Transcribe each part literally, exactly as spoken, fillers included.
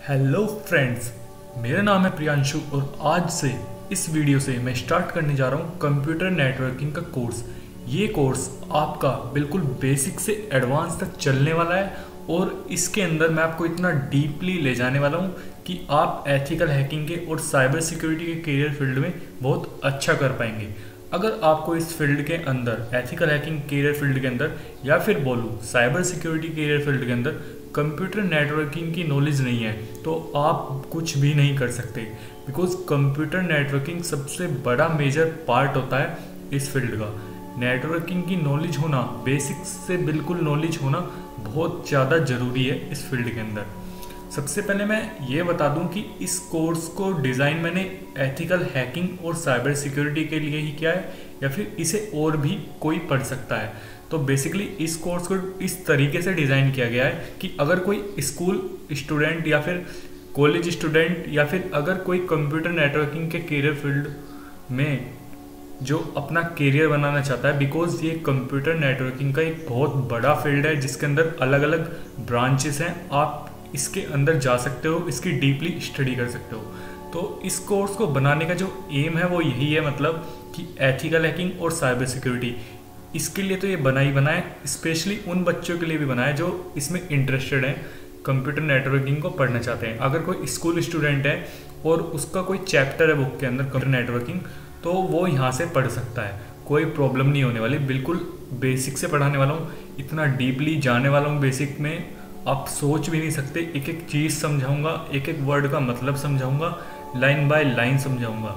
Hello friends, मेरा नाम है प्रियांशु और आज से इस वीडियो से मैं स्टार्ट करने जा रहा हूँ कंप्यूटर नेटवर्किंग का कोर्स। ये कोर्स आपका बिल्कुल बेसिक से एडवांस तक चलने वाला है और इसके अंदर मैं आपको इतना डीपली ले जाने वाला हूँ कि आप एथिकल हैकिंग के और cyber security career career field में बहुत अच्छा कर पाएंगे। अगर आपको इस फील्ड के अंदर एथिकल हैकिंग करियर फील्ड के अंदर या फिर बोलूँ साइबर सिक्योरिटी करियर फील्ड के अंदर कंप्यूटर नेटवर्किंग की नॉलेज नहीं है तो आप कुछ भी नहीं कर सकते, बिकॉज कंप्यूटर नेटवर्किंग सबसे बड़ा मेजर पार्ट होता है इस फील्ड का। नेटवर्किंग की नॉलेज होना, बेसिक से बिल्कुल नॉलेज होना बहुत ज़्यादा ज़रूरी है इस फील्ड के अंदर। सबसे पहले मैं ये बता दूं कि इस कोर्स को डिज़ाइन मैंने एथिकल हैकिंग और साइबर सिक्योरिटी के लिए ही किया है या फिर इसे और भी कोई पढ़ सकता है। तो बेसिकली इस कोर्स को इस तरीके से डिज़ाइन किया गया है कि अगर कोई स्कूल स्टूडेंट या फिर कॉलेज स्टूडेंट या फिर अगर कोई कंप्यूटर नेटवर्किंग के करियर फील्ड में जो अपना करियर बनाना चाहता है, बिकॉज ये कंप्यूटर नेटवर्किंग का एक बहुत बड़ा फील्ड है जिसके अंदर अलग अलग ब्रांचेस हैं। आप इसके अंदर जा सकते हो, इसकी डीपली स्टडी कर सकते हो। तो इस कोर्स को बनाने का जो एम है वो यही है, मतलब कि एथिकल हैकिंग और साइबर सिक्योरिटी, इसके लिए तो ये बना ही बना है। स्पेशली उन बच्चों के लिए भी बना है जो इसमें इंटरेस्टेड हैं, कंप्यूटर नेटवर्किंग को पढ़ना चाहते हैं। अगर कोई स्कूल स्टूडेंट है और उसका कोई चैप्टर है बुक के अंदर कंप्यूटर नेटवर्किंग, तो वो यहाँ से पढ़ सकता है, कोई प्रॉब्लम नहीं होने वाली। बिल्कुल बेसिक से पढ़ाने वाला हूँ, इतना डीपली जाने वाला हूँ बेसिक में, आप सोच भी नहीं सकते। एक एक चीज़ समझाऊंगा, एक एक वर्ड का मतलब समझाऊंगा, लाइन बाय लाइन समझाऊंगा।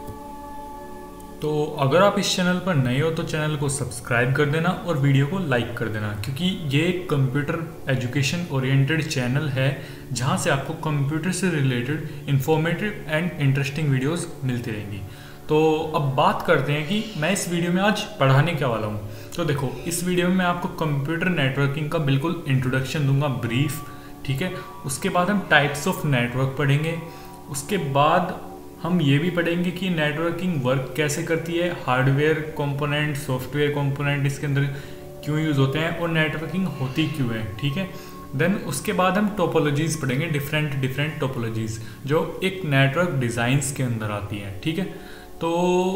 तो अगर आप इस चैनल पर नए हो तो चैनल को सब्सक्राइब कर देना और वीडियो को लाइक कर देना, क्योंकि ये एक कंप्यूटर एजुकेशन ओरिएंटेड चैनल है जहाँ से आपको कंप्यूटर से related informative and interesting videos मिलती रहेंगी। तो अब बात करते हैं कि मैं इस वीडियो में आज पढ़ाने क्या वाला हूँ। तो देखो, इस वीडियो में मैं आपको कंप्यूटर नेटवर्किंग का बिल्कुल इंट्रोडक्शन दूंगा, ब्रीफ, ठीक है। उसके बाद हम टाइप्स ऑफ नेटवर्क पढ़ेंगे। उसके बाद हम ये भी पढ़ेंगे कि नेटवर्किंग वर्क कैसे करती है, हार्डवेयर कंपोनेंट, सॉफ्टवेयर कंपोनेंट इसके अंदर क्यों यूज़ होते हैं और नेटवर्किंग होती क्यों है, ठीक है। देन उसके बाद हम टोपोलॉजीज़ पढ़ेंगे, डिफरेंट डिफरेंट टोपोलॉजीज़ जो एक नेटवर्क डिज़ाइंस के अंदर आती हैं, ठीक है। तो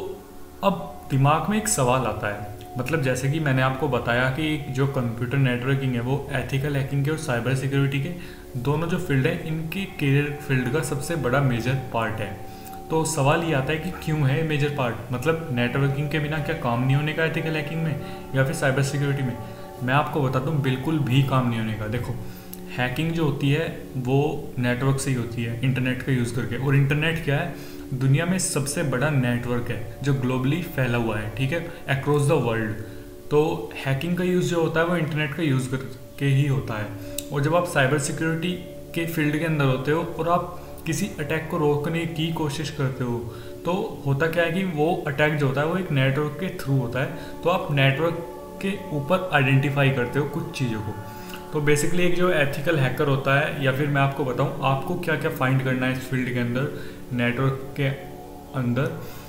अब दिमाग में एक सवाल आता है, मतलब जैसे कि मैंने आपको बताया कि जो कंप्यूटर नेटवर्किंग है वो एथिकल हैकिंग के और साइबर सिक्योरिटी के दोनों जो फील्ड है, इनके करियर फील्ड का सबसे बड़ा मेजर पार्ट है। तो सवाल ये आता है कि क्यों है मेजर पार्ट, मतलब नेटवर्किंग के बिना क्या काम नहीं होने का एथिकल हैकिंग में या फिर साइबर सिक्योरिटी में। मैं आपको बता दूं, बिल्कुल भी काम नहीं होने का। देखो, हैकिंग जो होती है वो नेटवर्क से ही होती है, इंटरनेट का यूज़ करके। और इंटरनेट क्या है, दुनिया में सबसे बड़ा नेटवर्क है जो ग्लोबली फैला हुआ है, ठीक है, अक्रॉस द वर्ल्ड। तो हैकिंग का यूज़ जो होता है वो इंटरनेट का यूज़ करके ही होता है। और जब आप साइबर सिक्योरिटी के फील्ड के अंदर होते हो और आप किसी अटैक को रोकने की कोशिश करते हो, तो होता क्या है कि वो अटैक जो होता है वो एक नेटवर्क के थ्रू होता है। तो आप नेटवर्क के ऊपर आइडेंटिफाई करते हो कुछ चीज़ों को। तो बेसिकली एक जो एथिकल हैकर होता है, या फिर मैं आपको बताऊं आपको क्या क्या फाइंड करना है इस फील्ड के अंदर, नेटवर्क के अंदर,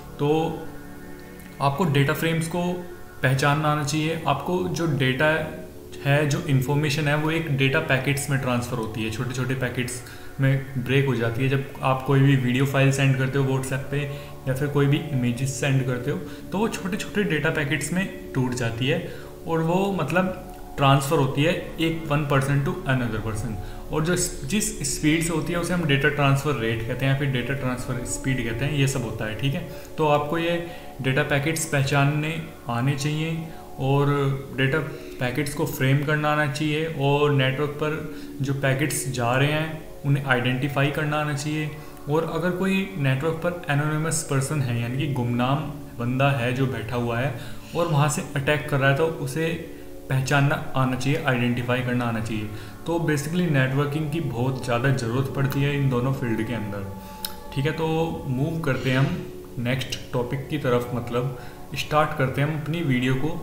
तो आपको डेटा फ्रेम्स को पहचानना आना चाहिए। आपको जो डेटा है, जो इन्फॉर्मेशन है, वो एक डेटा पैकेट्स में ट्रांसफ़र होती है, छोटे छोटे पैकेट्स में ब्रेक हो जाती है। जब आप कोई भी वीडियो फाइल सेंड करते हो व्हाट्सएप पे या फिर कोई भी इमेजेस सेंड करते हो, तो वो छोटे छोटे डेटा पैकेट्स में टूट जाती है और वो मतलब ट्रांसफ़र होती है एक one person to another person. और जो जिस स्पीड से होती है उसे हम डेटा ट्रांसफ़र रेट कहते हैं या फिर डेटा ट्रांसफ़र स्पीड कहते हैं। ये सब होता है, ठीक है। तो आपको ये डेटा पैकेट्स पहचानने आने चाहिए और डेटा पैकेट्स को फ्रेम करना आना चाहिए और नेटवर्क पर जो पैकेट्स जा रहे हैं उन्हें आइडेंटिफाई करना आना चाहिए। और अगर कोई नेटवर्क पर एनोनिमस पर्सन है, यानी कि गुमनाम बंदा है जो बैठा हुआ है और वहाँ से अटैक कर रहा है, तो उसे पहचानना आना चाहिए, आइडेंटिफाई करना आना चाहिए। तो बेसिकली नेटवर्किंग की बहुत ज़्यादा ज़रूरत पड़ती है इन दोनों फील्ड के अंदर, ठीक है। तो मूव करते हैं हम नेक्स्ट टॉपिक की तरफ, मतलब स्टार्ट करते हैं हम अपनी वीडियो को।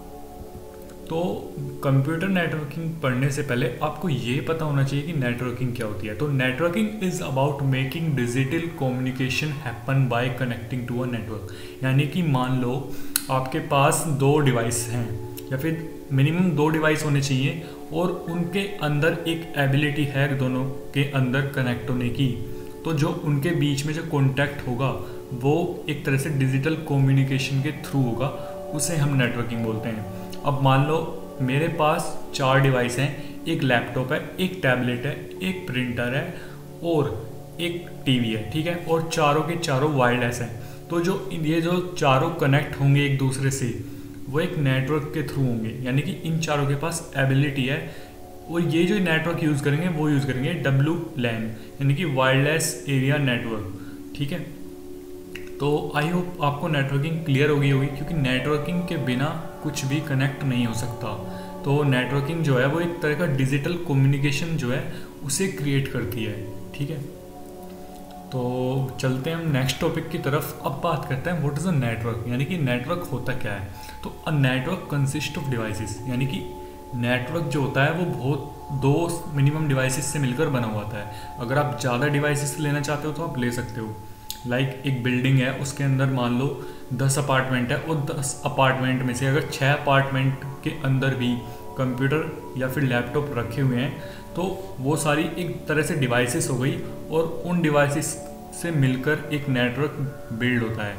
तो कंप्यूटर नेटवर्किंग पढ़ने से पहले आपको ये पता होना चाहिए कि नेटवर्किंग क्या होती है। तो networking is about making digital communication happen by connecting to a network. यानी कि मान लो आपके पास दो डिवाइस हैं या फिर मिनिमम दो डिवाइस होने चाहिए और उनके अंदर एक एबिलिटी है दोनों के अंदर कनेक्ट होने की। तो जो उनके बीच में जो कॉन्टैक्ट होगा वो एक तरह से डिजिटल कम्युनिकेशन के थ्रू होगा, उसे हम नेटवर्किंग बोलते हैं। अब मान लो मेरे पास चार डिवाइस हैं, एक लैपटॉप है, एक टैबलेट है, एक प्रिंटर है और एक टीवी है, ठीक है, और चारों के चारों वायरलेस हैं। तो जो ये जो चारों कनेक्ट होंगे एक दूसरे से वो एक नेटवर्क के थ्रू होंगे, यानी कि इन चारों के पास एबिलिटी है। और ये जो नेटवर्क यूज़ करेंगे वो यूज़ करेंगे डब्ल्यू लैन, यानी कि वायरलेस एरिया नेटवर्क, ठीक है। तो आई होप आपको नेटवर्किंग क्लियर हो गई होगी, क्योंकि नेटवर्किंग के बिना कुछ भी कनेक्ट नहीं हो सकता। तो नेटवर्किंग जो है वो एक तरह का डिजिटल कम्युनिकेशन जो है उसे क्रिएट करती है, ठीक है। तो चलते हैं हम नेक्स्ट टॉपिक की तरफ। अब बात करते हैं व्हाट इज़ अ नेटवर्क, यानी कि नेटवर्क होता क्या है। तो a network consist of devices, यानी कि नेटवर्क जो होता है वो बहुत दो मिनिमम डिवाइसेस से मिलकर बना हुआ होता है। अगर आप ज़्यादा डिवाइसेस लेना चाहते हो तो आप ले सकते हो। लाइक like एक बिल्डिंग है, उसके अंदर मान लो दस अपार्टमेंट है और दस अपार्टमेंट में से अगर छः अपार्टमेंट के अंदर भी कंप्यूटर या फिर लैपटॉप रखे हुए हैं तो वो सारी एक तरह से डिवाइसेस हो गई और उन डिवाइसेस से मिलकर एक नेटवर्क बिल्ड होता है।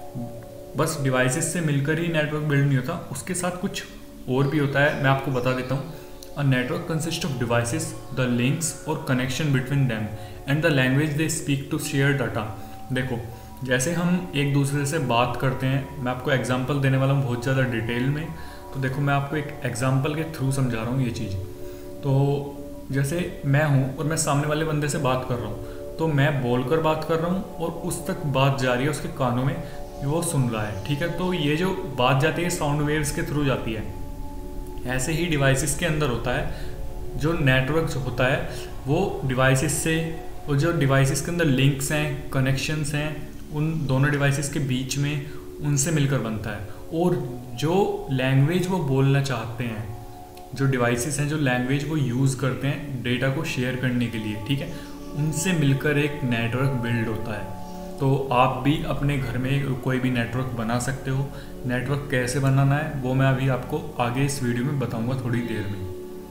बस डिवाइसेस से मिलकर ही नेटवर्क बिल्ड नहीं होता, उसके साथ कुछ और भी होता है, मैं आपको बता देता हूँ। A network consist of devices, the links और connection between them and the language they speak to share data. देखो जैसे हम एक दूसरे से बात करते हैं, मैं आपको एग्जांपल देने वाला हूँ बहुत ज़्यादा डिटेल में। तो देखो मैं आपको एक एग्जांपल के थ्रू समझा रहा हूँ ये चीज़। तो जैसे मैं हूँ और मैं सामने वाले बंदे से बात कर रहा हूँ, तो मैं बोलकर बात कर रहा हूँ और उस तक बात जा रही है, उसके कानों में वो सुन रहा है, ठीक है। तो ये जो बात जाती है साउंड वेव्स के थ्रू जाती है। ऐसे ही डिवाइसेस के अंदर होता है, जो नेटवर्क जो होता है वो डिवाइसेस से, और जो डिवाइसेस के अंदर लिंक्स हैं, कनेक्शंस हैं, उन दोनों डिवाइसेस के बीच में उनसे मिलकर बनता है। और जो लैंग्वेज वो बोलना चाहते हैं, जो डिवाइसेस हैं, जो लैंग्वेज वो यूज़ करते हैं डेटा को शेयर करने के लिए, ठीक है, उनसे मिलकर एक नेटवर्क बिल्ड होता है। तो आप भी अपने घर में कोई भी नेटवर्क बना सकते हो। नेटवर्क कैसे बनाना है वो मैं अभी आपको आगे इस वीडियो में बताऊंगा थोड़ी देर में।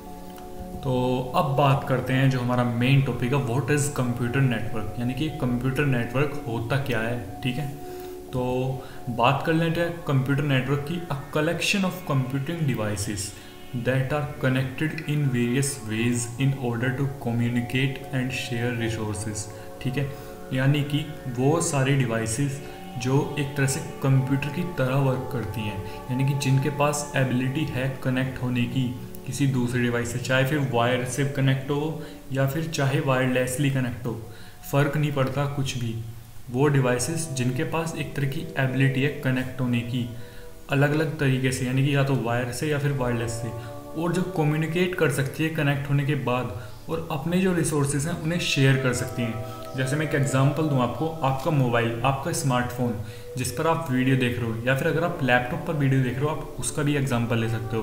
तो अब बात करते हैं जो हमारा मेन टॉपिक है, व्हाट इज़ कंप्यूटर नेटवर्क, यानी कि कंप्यूटर नेटवर्क होता क्या है, ठीक है। तो बात कर लेते हैं कंप्यूटर नेटवर्क की। A collection of computing devices that are connected in various ways in order to communicate and share resources, ठीक है। यानी कि वो सारी डिवाइसेस जो एक तरह से कंप्यूटर की तरह वर्क करती हैं, यानी कि जिनके पास एबिलिटी है कनेक्ट होने की किसी दूसरे डिवाइस से, चाहे फिर वायर से कनेक्ट हो या फिर चाहे वायरलेसली कनेक्ट हो, फ़र्क नहीं पड़ता कुछ भी। वो डिवाइसेस जिनके पास एक तरह की एबिलिटी है कनेक्ट होने की अलग अलग तरीके से, यानी कि या तो वायर से या फिर वायरलेस से, और जो कम्युनिकेट कर सकती है कनेक्ट होने के बाद और अपने जो रिसोर्सेज हैं उन्हें शेयर कर सकती हैं। जैसे मैं एक एग्जांपल दूं आपको, आपका मोबाइल, आपका स्मार्टफोन जिस पर आप वीडियो देख रहे हो, या फिर अगर आप लैपटॉप पर वीडियो देख रहे हो आप उसका भी एग्जांपल ले सकते हो।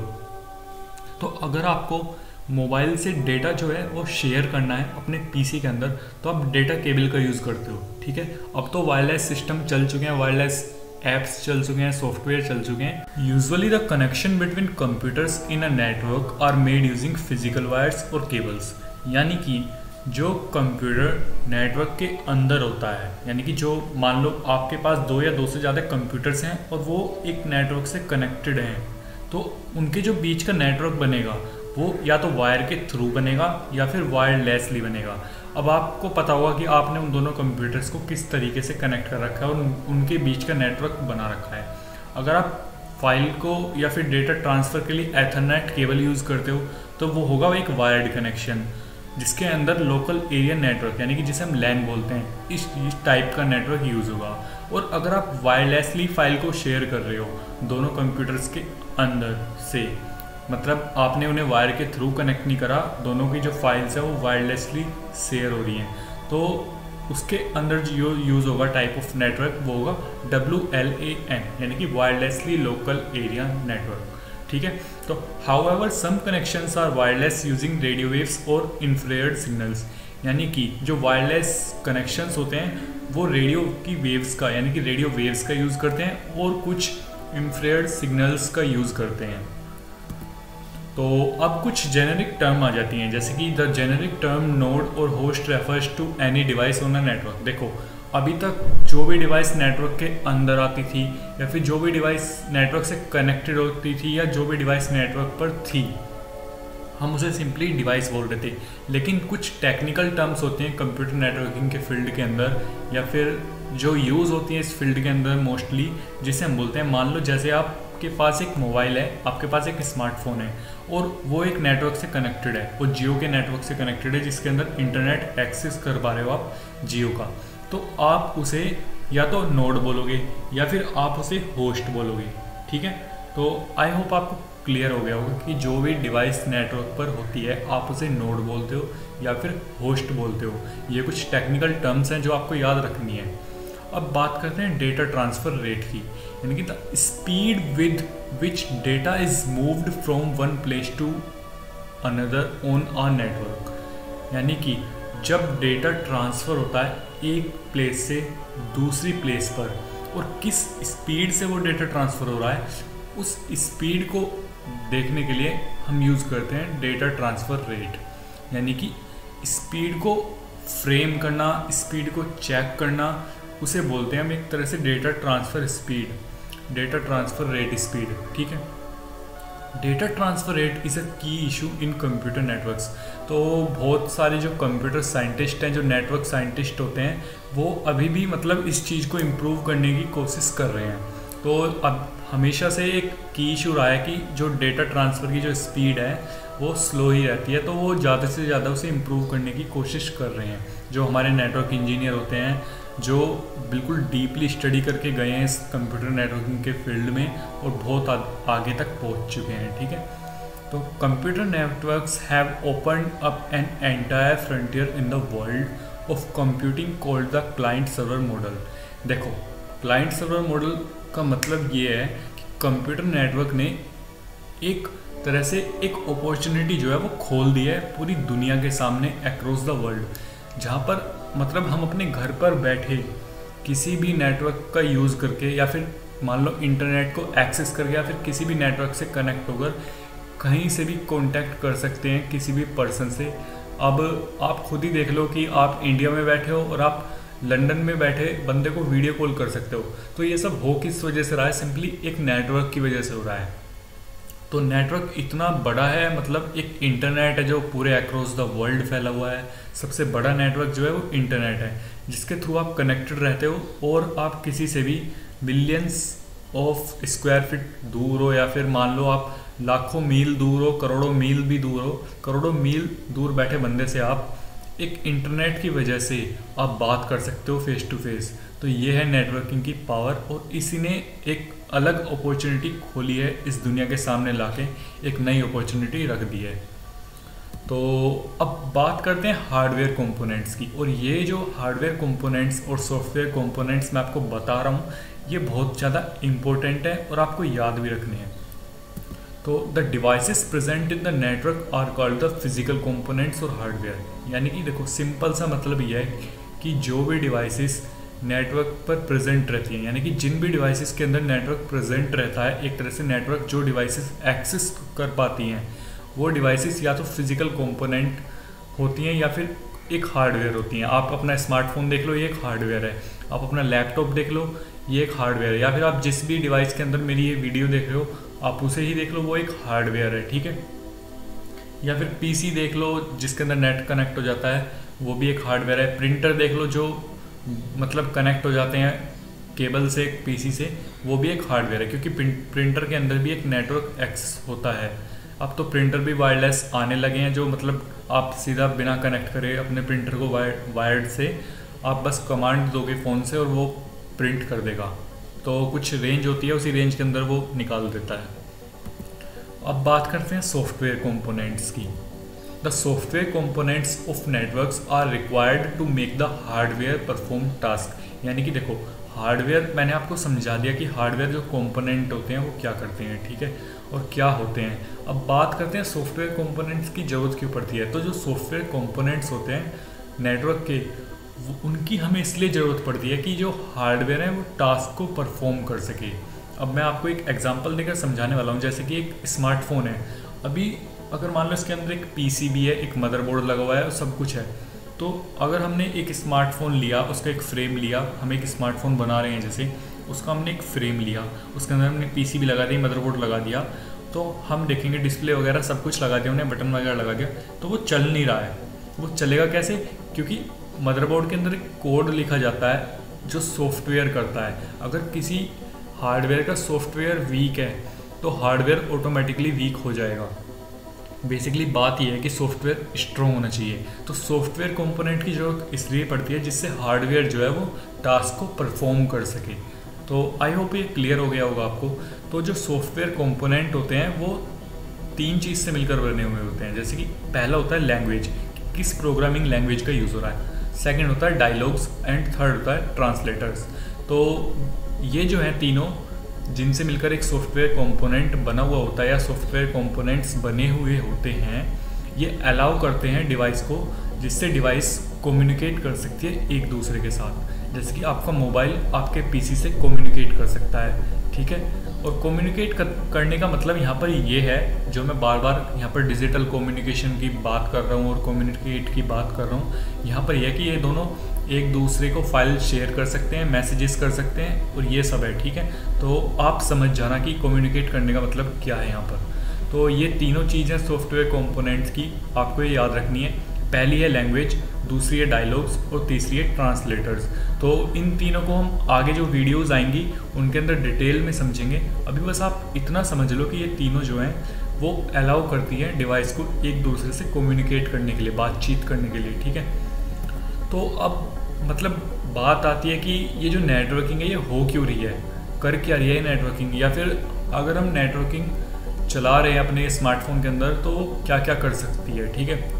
तो अगर आपको मोबाइल से डेटा जो है वो शेयर करना है अपने पीसी के अंदर, तो आप डेटा केबल का यूज़ करते हो, ठीक है। अब तो वायरलेस सिस्टम चल चुके हैं, वायरलेस एप्स चल चुके हैं, सॉफ्टवेयर चल चुके हैं। Usually the connection between computers in a network are made using physical wires और केबल्स, यानी कि जो कंप्यूटर नेटवर्क के अंदर होता है, यानी कि जो मान लो आपके पास दो या दो से ज़्यादा कंप्यूटर्स हैं और वो एक नेटवर्क से कनेक्टेड हैं, तो उनके जो बीच का नेटवर्क बनेगा वो या तो वायर के थ्रू बनेगा या फिर वायरलेसली बनेगा। अब आपको पता होगा कि आपने उन दोनों कंप्यूटर्स को किस तरीके से कनेक्ट कर रखा है और उनके बीच का नेटवर्क बना रखा है। अगर आप फाइल को या फिर डेटा ट्रांसफ़र के लिए एथरनेट केबल यूज़ करते हो तो वो होगा एक वायर्ड कनेक्शन, जिसके अंदर लोकल एरिया नेटवर्क, यानी कि जिसे हम लैन बोलते हैं, इस इस टाइप का नेटवर्क यूज़ होगा। और अगर आप वायरलेसली फाइल को शेयर कर रहे हो दोनों कंप्यूटर्स के अंदर से, मतलब आपने उन्हें वायर के थ्रू कनेक्ट नहीं करा, दोनों की जो फाइल्स है वो वायरलेसली शेयर हो रही हैं, तो उसके अंदर जो यूज़ होगा टाइप ऑफ नेटवर्क वो होगा डब्ल्यू एल ए एन, यानी कि वायरलेसली लोकल एरिया नेटवर्क, ठीक है। तो however some connections are wireless using radio waves और इंफ्रारेड सिग्नल्स, यानी कि जो वायरलेस कनेक्शंस होते हैं वो रेडियो की वेव्स का, यानी कि रेडियो वेव्स का यूज़ करते हैं और कुछ इंफ्रारेड सिग्नल्स का यूज़ करते हैं। तो अब कुछ जेनेरिक टर्म आ जाती हैं, जैसे कि द जेनेरिक टर्म नोड और host refers to any device on a network. देखो अभी तक जो भी डिवाइस नेटवर्क के अंदर आती थी या फिर जो भी डिवाइस नेटवर्क से कनेक्टेड होती थी या जो भी डिवाइस नेटवर्क पर थी, हम उसे सिंपली डिवाइस बोल रहे थे। लेकिन कुछ टेक्निकल टर्म्स होते हैं कंप्यूटर नेटवर्किंग के फील्ड के अंदर या फिर जो यूज़ होती है इस फील्ड के अंदर मोस्टली, जिसे हम बोलते हैं, मान लो जैसे आपके पास एक मोबाइल है, आपके पास एक स्मार्टफोन है और वो एक नेटवर्क से कनेक्टेड है, वो जियो के नेटवर्क से कनेक्टेड है जिसके अंदर इंटरनेट एक्सेस कर पा रहे हो आप जियो का, तो आप उसे या तो नोड बोलोगे या फिर आप उसे होस्ट बोलोगे। ठीक है, तो आई होप आपको क्लियर हो गया होगा कि जो भी डिवाइस नेटवर्क पर होती है आप उसे नोड बोलते हो या फिर होस्ट बोलते हो। ये कुछ टेक्निकल टर्म्स हैं जो आपको याद रखनी है। अब बात करते हैं डेटा ट्रांसफ़र रेट की, यानी कि the speed with which data is moved from one place to another on a network. यानी कि जब डेटा ट्रांसफ़र होता है एक प्लेस से दूसरी प्लेस पर और किस स्पीड से वो डेटा ट्रांसफ़र हो रहा है, उस स्पीड को देखने के लिए हम यूज़ करते हैं डेटा ट्रांसफ़र रेट। यानी कि स्पीड को फ्रेम करना, स्पीड को चेक करना, उसे बोलते हैं हम एक तरह से data transfer speed, data transfer rate speed. ठीक है, data transfer rate is a key issue in computer networks. तो बहुत सारे जो कंप्यूटर साइंटिस्ट हैं, जो नेटवर्क साइंटिस्ट होते हैं, वो अभी भी मतलब इस चीज़ को इम्प्रूव करने की कोशिश कर रहे हैं। तो अब हमेशा से एक की इशू रहा है कि जो डेटा ट्रांसफ़र की जो स्पीड है वो स्लो ही रहती है, तो वो ज़्यादा से ज़्यादा उसे इम्प्रूव करने की कोशिश कर रहे हैं। जो हमारे नेटवर्क इंजीनियर होते हैं, जो बिल्कुल डीपली स्टडी करके गए हैं इस कंप्यूटर नेटवर्किंग के फील्ड में और बहुत आगे तक पहुंच चुके हैं। ठीक है, तो computer networks have opened up an entire frontier in the world of computing called the client server model. देखो, क्लाइंट सर्वर मॉडल का मतलब ये है कि कंप्यूटर नेटवर्क ने एक तरह से एक अपॉर्चुनिटी जो है वो खोल दी है पूरी दुनिया के सामने अक्रॉस द वर्ल्ड, जहाँ पर मतलब हम अपने घर पर बैठे किसी भी नेटवर्क का यूज़ करके या फिर मान लो इंटरनेट को एक्सेस करके या फिर किसी भी नेटवर्क से कनेक्ट होकर कहीं से भी कांटेक्ट कर सकते हैं किसी भी पर्सन से। अब आप खुद ही देख लो कि आप इंडिया में बैठे हो और आप लंदन में बैठे बंदे को वीडियो कॉल कर सकते हो। तो ये सब हो किस वजह से रहा है? सिंपली एक नेटवर्क की वजह से हो रहा है। तो नेटवर्क इतना बड़ा है, मतलब एक इंटरनेट है जो पूरे अक्रॉस द वर्ल्ड फैला हुआ है। सबसे बड़ा नेटवर्क जो है वो इंटरनेट है, जिसके थ्रू आप कनेक्टेड रहते हो और आप किसी से भी मिलियंस ऑफ स्क्वायर फीट दूर हो या फिर मान लो आप लाखों मील दूर हो, करोड़ों मील भी दूर हो, करोड़ों मील दूर बैठे बंदे से आप एक इंटरनेट की वजह से आप बात कर सकते हो फेस टू फेस। तो ये है नेटवर्किंग की पावर और इसी ने एक अलग अपॉर्चुनिटी खोली है इस दुनिया के सामने लाके, एक नई अपॉर्चुनिटी रख दी है। तो अब बात करते हैं हार्डवेयर कंपोनेंट्स की। और ये जो हार्डवेयर कंपोनेंट्स और सॉफ्टवेयर कंपोनेंट्स मैं आपको बता रहा हूँ, ये बहुत ज़्यादा इम्पोर्टेंट है और आपको याद भी रखने हैं। तो the devices present in the network are called the physical components और हार्डवेयर। यानी कि देखो, सिंपल सा मतलब ये है कि जो भी डिवाइसेस नेटवर्क पर प्रेजेंट रहती हैं, यानी कि जिन भी डिवाइसेस के अंदर नेटवर्क प्रेजेंट रहता है, एक तरह से नेटवर्क जो डिवाइसेस एक्सेस कर पाती हैं वो डिवाइसेस या तो फिजिकल कंपोनेंट होती हैं या फिर एक हार्डवेयर होती हैं। आप अपना स्मार्टफोन देख लो, ये एक हार्डवेयर है। आप अपना लैपटॉप देख लो, ये एक हार्डवेयर है। या फिर आप जिस भी डिवाइस के अंदर मेरी ये वीडियो देख रहे हो, आप उसे ही देख लो, वो एक हार्डवेयर है। ठीक है, या फिर पीसी देख लो जिसके अंदर नेट कनेक्ट हो जाता है, वो भी एक हार्डवेयर है। प्रिंटर देख लो जो मतलब कनेक्ट हो जाते हैं केबल से पीसी से, वो भी एक हार्डवेयर है, क्योंकि प्रिंटर के अंदर भी एक नेटवर्क एक्सेस होता है। अब तो प्रिंटर भी वायरलेस आने लगे हैं, जो मतलब आप सीधा बिना कनेक्ट करे अपने प्रिंटर को वायर वायर्ड से आप बस कमांड दोगे फ़ोन से और वो प्रिंट कर देगा। तो कुछ रेंज होती है, उसी रेंज के अंदर वो निकाल देता है। अब बात करते हैं सॉफ्टवेयर कंपोनेंट्स की। The software components of networks are required to make the hardware perform task. यानी कि देखो, हार्डवेयर मैंने आपको समझा दिया कि हार्डवेयर जो कंपोनेंट होते हैं वो क्या करते हैं, ठीक है, और क्या होते हैं। अब बात करते हैं सॉफ्टवेयर कंपोनेंट्स की ज़रूरत क्यों पड़ती है। तो जो सॉफ्टवेयर कंपोनेंट्स होते हैं नेटवर्क के, उनकी हमें इसलिए ज़रूरत पड़ती है कि जो हार्डवेयर है वो टास्क को परफॉर्म कर सके। अब मैं आपको एक एग्जांपल देकर समझाने वाला हूँ। जैसे कि एक स्मार्टफोन है अभी अगर मान लो इसके अंदर एक पीसीबी है, एक मदरबोर्ड लगा हुआ है और सब कुछ है, तो अगर हमने एक स्मार्टफोन लिया, उसका एक फ्रेम लिया, हम एक स्मार्टफोन बना रहे हैं जैसे, उसका हमने एक फ्रेम लिया, उसके अंदर हमने पीसीबी लगा दी, मदरबोर्ड लगा दिया, तो हम देखेंगे डिस्प्ले वगैरह सब कुछ लगा दिया हमने, बटन वगैरह लगा दिया, तो वो चल नहीं रहा है। वो चलेगा कैसे? क्योंकि मदरबोर्ड के अंदर एक कोड लिखा जाता है जो सॉफ्टवेयर करता है। अगर किसी हार्डवेयर का सॉफ्टवेयर वीक है तो हार्डवेयर ऑटोमेटिकली वीक हो जाएगा। बेसिकली बात यह है कि सॉफ्टवेयर स्ट्रॉन्ग होना चाहिए। तो सॉफ्टवेयर कंपोनेंट की ज़रूरत इसलिए पड़ती है जिससे हार्डवेयर जो है वो टास्क को परफॉर्म कर सके। तो आई होप ये क्लियर हो गया होगा आपको। तो जो सॉफ्टवेयर कंपोनेंट होते हैं वो तीन चीज़ से मिलकर बने हुए होते हैं। जैसे कि पहला होता है लैंग्वेज, किस प्रोग्रामिंग लैंग्वेज का यूज़ हो रहा है। सेकंड होता है डायलॉग्स एंड थर्ड होता है ट्रांसलेटर्स। तो ये जो है तीनों जिनसे मिलकर एक सॉफ्टवेयर कंपोनेंट बना हुआ होता है या सॉफ्टवेयर कंपोनेंट्स बने हुए होते हैं, ये अलाउ करते हैं डिवाइस को, जिससे डिवाइस कम्युनिकेट कर सकती है एक दूसरे के साथ। जैसे कि आपका मोबाइल आपके पीसी से कम्युनिकेट कर सकता है, ठीक है। और कम्युनिकेट कर, करने का मतलब यहाँ पर ये है, जो मैं बार बार यहाँ पर डिजिटल कम्युनिकेशन की बात कर रहा हूँ और कम्युनिकेट की बात कर रहा हूँ, यहाँ पर यह कि ये दोनों एक दूसरे को फाइल शेयर कर सकते हैं, मैसेजेस कर सकते हैं और ये सब है, ठीक है। तो आप समझ जाना कि कम्युनिकेट करने का मतलब क्या है यहाँ पर। तो ये तीनों चीज़ें सॉफ्टवेयर कंपोनेंट्स की आपको ये याद रखनी है। पहली है लैंग्वेज, दूसरी है डायलॉग्स और तीसरी है ट्रांसलेटर्स। तो इन तीनों को हम आगे जो वीडियोस आएंगी उनके अंदर डिटेल में समझेंगे। अभी बस आप इतना समझ लो कि ये तीनों जो हैं वो अलाउ करती है डिवाइस को एक दूसरे से कम्युनिकेट करने के लिए, बातचीत करने के लिए, ठीक है। तो अब मतलब बात आती है कि ये जो नेटवर्किंग है ये हो क्यों रही है, कर क्या रही है नेटवर्किंग, या फिर अगर हम नेटवर्किंग चला रहे हैं अपने स्मार्टफोन के अंदर तो क्या क्या कर सकती है, ठीक है।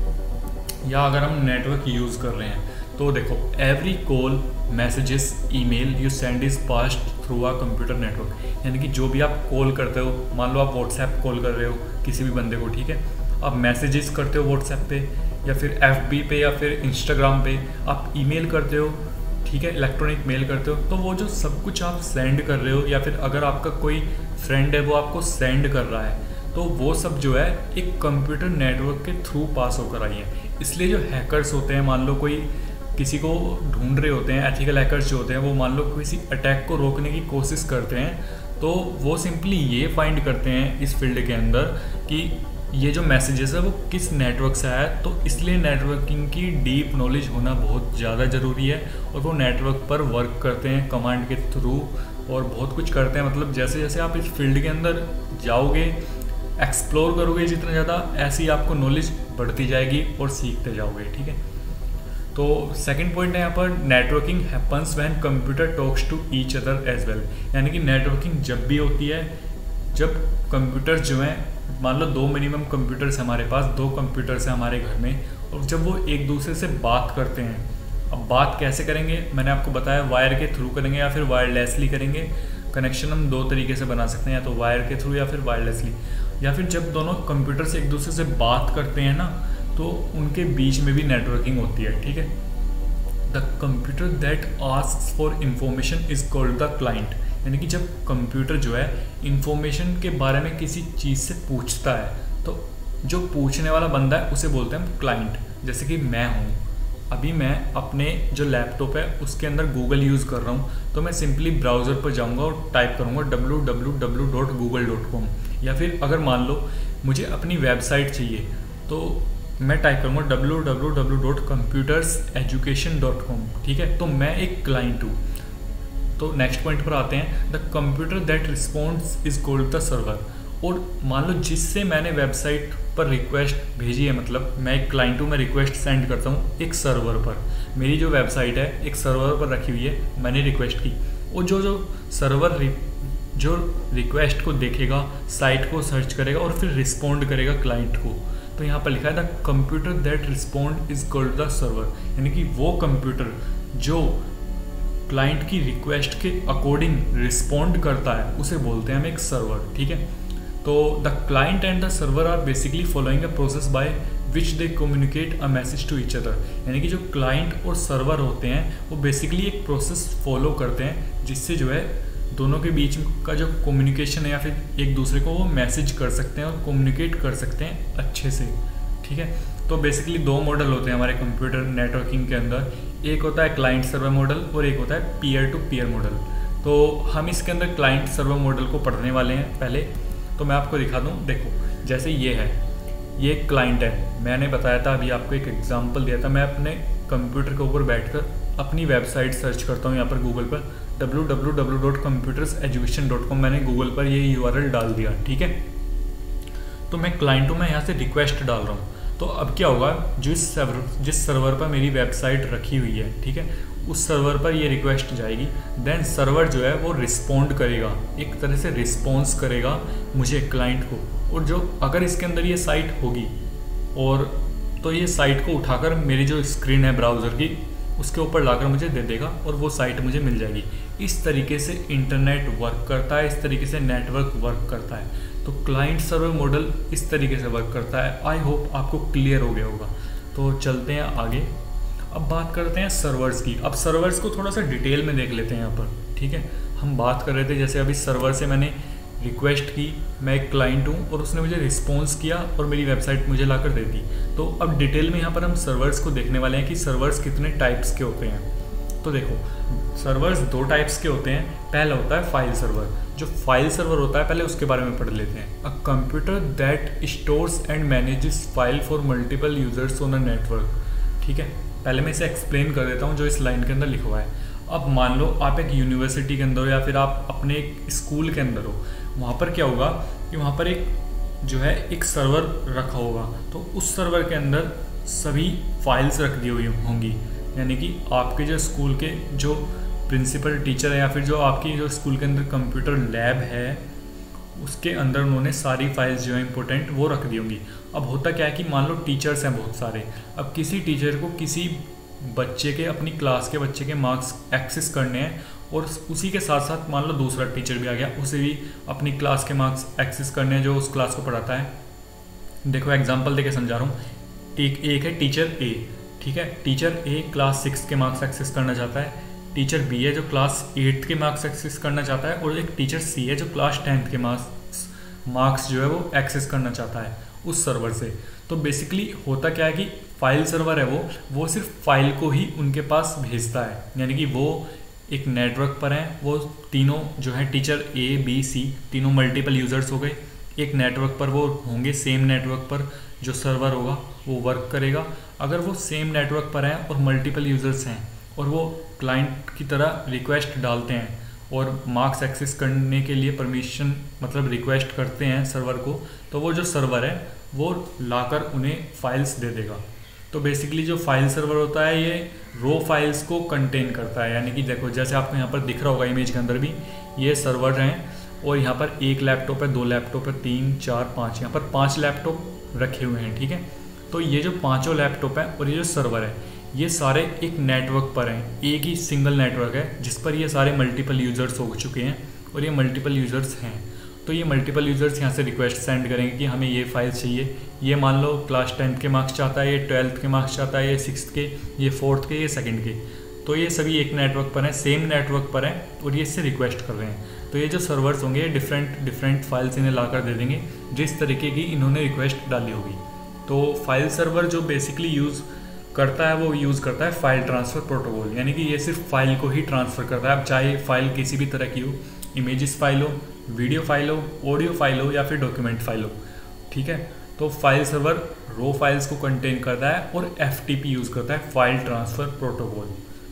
या अगर हम नेटवर्क यूज़ कर रहे हैं तो देखो, every call, messages, email you send is passed through a computer network. यानी कि जो भी आप कॉल करते हो, मान लो आप व्हाट्सएप कॉल कर रहे हो किसी भी बंदे को, ठीक है, आप मैसेजेस करते हो व्हाट्सएप पे या फिर एफ बी पे या फिर इंस्टाग्राम पे, आप ईमेल करते हो, ठीक है, इलेक्ट्रॉनिक मेल करते हो। तो वो जो सब कुछ आप सेंड कर रहे हो या फिर अगर आपका कोई फ्रेंड है वो आपको सेंड कर रहा है, तो वो सब जो है एक कंप्यूटर नेटवर्क के थ्रू पास होकर आई है। इसलिए जो हैकर्स होते हैं, मान लो कोई किसी को ढूंढ रहे होते हैं, एथिकल हैकर्स जो होते हैं, वो मान लो किसी अटैक को रोकने की कोशिश करते हैं, तो वो सिंपली ये फाइंड करते हैं इस फील्ड के अंदर कि ये जो मैसेजेस है वो किस नेटवर्क से आया है। तो इसलिए नेटवर्किंग की डीप नॉलेज होना बहुत ज़्यादा ज़रूरी है और वो नेटवर्क पर वर्क करते हैं कमांड के थ्रू और बहुत कुछ करते हैं। मतलब जैसे जैसे आप इस फील्ड के अंदर जाओगे, एक्सप्लोर करोगे जितना ज़्यादा, ऐसी आपको नॉलेज बढ़ती जाएगी और सीखते जाओगे, ठीक है। तो सेकंड पॉइंट है यहाँ पर, networking happens when computer talks to each other as well. यानी कि नेटवर्किंग जब भी होती है जब कंप्यूटर्स जो हैं, मान लो दो मिनिमम कंप्यूटर्स हमारे पास, दो कंप्यूटर्स हैं हमारे घर में, और जब वो एक दूसरे से बात करते हैं। अब बात कैसे करेंगे, मैंने आपको बताया, वायर के थ्रू करेंगे या फिर वायरलेसली करेंगे। कनेक्शन हम दो तरीके से बना सकते हैं, या तो वायर के थ्रू या फिर वायरलेसली। या फिर जब दोनों कंप्यूटर से एक दूसरे से बात करते हैं ना, तो उनके बीच में भी नेटवर्किंग होती है, ठीक है। The computer that asks for information is called the client. यानी कि जब कंप्यूटर जो है इंफॉर्मेशन के बारे में किसी चीज़ से पूछता है, तो जो पूछने वाला बंदा है उसे बोलते हैं क्लाइंट। जैसे कि मैं हूँ, अभी मैं अपने जो लैपटॉप है उसके अंदर गूगल यूज़ कर रहा हूँ, तो मैं सिंपली ब्राउज़र पर जाऊँगा और टाइप करूँगा W W W dot Google dot com. या फिर अगर मान लो मुझे अपनी वेबसाइट चाहिए तो मैं टाइप करूँगा W W W dot computers education dot com, ठीक है। तो मैं एक क्लाइंट हूँ। तो नेक्स्ट पॉइंट पर आते हैं, the computer that responds is called the server. और मान लो जिससे मैंने वेबसाइट पर रिक्वेस्ट भेजी है, मतलब मैं एक क्लाइंट हूँ, मैं रिक्वेस्ट सेंड करता हूँ एक सर्वर पर। मेरी जो वेबसाइट है एक सर्वर पर रखी हुई है, मैंने रिक्वेस्ट की, और जो जो सर्वर जो रिक्वेस्ट को देखेगा, साइट को सर्च करेगा और फिर रिस्पॉन्ड करेगा क्लाइंट को। तो यहाँ पर लिखा है the computer that respond is called the server. यानी कि वो कंप्यूटर जो क्लाइंट की रिक्वेस्ट के अकॉर्डिंग रिस्पॉन्ड करता है उसे बोलते हैं हम एक सर्वर, ठीक है। तो the client and the server are basically following a process by which they communicate a message to each other. यानी कि जो क्लाइंट और सर्वर होते हैं वो बेसिकली एक प्रोसेस फॉलो करते हैं जिससे जो है दोनों के बीच का जो कम्युनिकेशन है या फिर एक दूसरे को वो मैसेज कर सकते हैं और कम्युनिकेट कर सकते हैं अच्छे से, ठीक है। तो बेसिकली दो मॉडल होते हैं हमारे कंप्यूटर नेटवर्किंग के अंदर, एक होता है क्लाइंट सर्वर मॉडल और एक होता है पीयर टू पीयर मॉडल। तो हम इसके अंदर क्लाइंट सर्वर मॉडल को पढ़ने वाले हैं पहले। तो मैं आपको दिखा दूँ, देखो जैसे ये है, ये क्लाइंट है, मैंने बताया था अभी आपको एक एग्जांपल दिया था। मैं अपने कंप्यूटर के ऊपर बैठकर अपनी वेबसाइट सर्च करता हूँ यहाँ पर गूगल पर W W W dot computers education dot com, मैंने गूगल पर ये यू आर एल डाल दिया, ठीक है। तो मैं क्लाइंट हूँ, मैं यहाँ से रिक्वेस्ट डाल रहा हूँ। तो अब क्या होगा, जिस सर्वर जिस सर्वर पर मेरी वेबसाइट रखी हुई है, ठीक है, उस सर्वर पर ये रिक्वेस्ट जाएगी। देन सर्वर जो है वो रिस्पॉन्ड करेगा, एक तरह से रिस्पॉन्स करेगा मुझे क्लाइंट को। और जो अगर इसके अंदर ये साइट होगी और तो ये साइट को उठाकर मेरी जो स्क्रीन है ब्राउज़र की उसके ऊपर लाकर मुझे दे देगा और वो साइट मुझे मिल जाएगी। इस तरीके से इंटरनेट वर्क करता है, इस तरीके से नेटवर्क वर्क करता है। तो क्लाइंट सर्वर मॉडल इस तरीके से वर्क करता है। आई होप आपको क्लियर हो गया होगा। तो चलते हैं आगे, अब बात करते हैं सर्वर्स की। अब सर्वर्स को थोड़ा सा डिटेल में देख लेते हैं यहाँ पर, ठीक है। हम बात कर रहे थे जैसे अभी सर्वर से मैंने रिक्वेस्ट की, मैं एक क्लाइंट हूँ और उसने मुझे रिस्पॉन्स किया और मेरी वेबसाइट मुझे लाकर दे दी। तो अब डिटेल में यहाँ पर हम सर्वर्स को देखने वाले हैं कि सर्वर्स कितने टाइप्स के होते हैं। तो देखो, सर्वर्स दो टाइप्स के होते हैं। पहला होता है फाइल सर्वर। जो फाइल सर्वर होता है पहले उसके बारे में पढ़ लेते हैं। A computer that stores and manages file for multiple users on a network, ठीक है। पहले मैं इसे एक्सप्लेन कर देता हूँ जो इस लाइन के अंदर लिखा हुआ है। अब मान लो आप एक यूनिवर्सिटी के अंदर हो या फिर आप अपने एक स्कूल के अंदर हो, वहाँ पर क्या होगा कि वहाँ पर एक जो है एक सर्वर रखा होगा। तो उस सर्वर के अंदर सभी फाइल्स रख दी हुई होंगी, यानी कि आपके जो स्कूल के जो प्रिंसिपल टीचर है या फिर जो आपकी जो स्कूल के अंदर कंप्यूटर लैब है उसके अंदर उन्होंने सारी फाइल्स जो है इंपॉर्टेंट वो रख दी होंगी। अब होता क्या है कि मान लो टीचर्स हैं बहुत सारे, अब किसी टीचर को किसी बच्चे के अपनी क्लास के बच्चे के मार्क्स एक्सेस करने हैं और उसी के साथ साथ मान लो दूसरा टीचर भी आ गया, उसे भी अपनी क्लास के मार्क्स एक्सेस करने हैं जो उस क्लास को पढ़ाता है। देखो एग्जांपल देके समझा रहा हूँ। एक एक है टीचर ए, ठीक है। टीचर ए क्लास सिक्स के मार्क्स एक्सेस करना चाहता है, टीचर बी है जो क्लास एट्थ के मार्क्स एक्सेस करना चाहता है, और एक टीचर सी है जो क्लास टेंथ के मार्क्स मार्क्स जो है वो एक्सेस करना चाहता है उस सर्वर से। तो बेसिकली होता क्या है कि फाइल सर्वर है वो वो सिर्फ फाइल को ही उनके पास भेजता है, यानी कि वो एक नेटवर्क पर हैं। वो तीनों जो है टीचर ए बी सी तीनों मल्टीपल यूज़र्स हो गए, एक नेटवर्क पर वो होंगे। सेम नेटवर्क पर जो सर्वर होगा वो वर्क करेगा। अगर वो सेम नेटवर्क पर हैं और मल्टीपल यूज़र्स हैं और वो क्लाइंट की तरह रिक्वेस्ट डालते हैं और मार्क्स एक्सेस करने के लिए परमिशन मतलब रिक्वेस्ट करते हैं सर्वर को, तो वो जो सर्वर है वो लाकर उन्हें फाइल्स दे देगा। तो बेसिकली जो फाइल सर्वर होता है ये रो फाइल्स को कंटेन करता है, यानी कि देखो जैसे आपको यहाँ पर दिख रहा होगा इमेज के अंदर भी, ये सर्वर हैं और यहाँ पर एक लैपटॉप है, दो लैपटॉप है, तीन चार पाँच, यहाँ पर पाँच लैपटॉप रखे हुए हैं, ठीक है। तो ये जो पाँचों लैपटॉप हैं और ये जो सर्वर है ये सारे एक नेटवर्क पर हैं, एक ही सिंगल नेटवर्क है जिस पर ये सारे मल्टीपल यूज़र्स हो चुके हैं और ये मल्टीपल यूज़र्स हैं। तो ये मल्टीपल यूज़र्स यहाँ से रिक्वेस्ट सेंड करेंगे कि हमें ये फाइल चाहिए। ये मान लो क्लास टेंथ के मार्क्स चाहता है, ये ट्वेल्थ के मार्क्स चाहता है, ये सिक्स के, ये फोर्थ के, ये सेकंड के। तो ये सभी एक नेटवर्क पर हैं, सेम नेटवर्क पर हैं और ये इससे रिक्वेस्ट कर रहे हैं। तो ये जो सर्वर्स होंगे ये डिफरेंट डिफरेंट फाइल्स इन्हें ला कर दे देंगे जिस तरीके की इन्होंने रिक्वेस्ट डाली होगी। तो फाइल सर्वर जो बेसिकली यूज़ करता है वो यूज़ करता है फाइल ट्रांसफ़र प्रोटोकॉल, यानी कि ये सिर्फ फाइल को ही ट्रांसफ़र करता है। अब चाहे फाइल किसी भी तरह की हो, इमेजेस फाइल हो, वीडियो फाइल हो, ऑडियो फाइल हो या फिर डॉक्यूमेंट फाइल हो, ठीक है। तो फाइल सर्वर रो फाइल्स को कंटेन करता है और एफ टी पी यूज़ करता है, फाइल ट्रांसफ़र प्रोटोकॉल।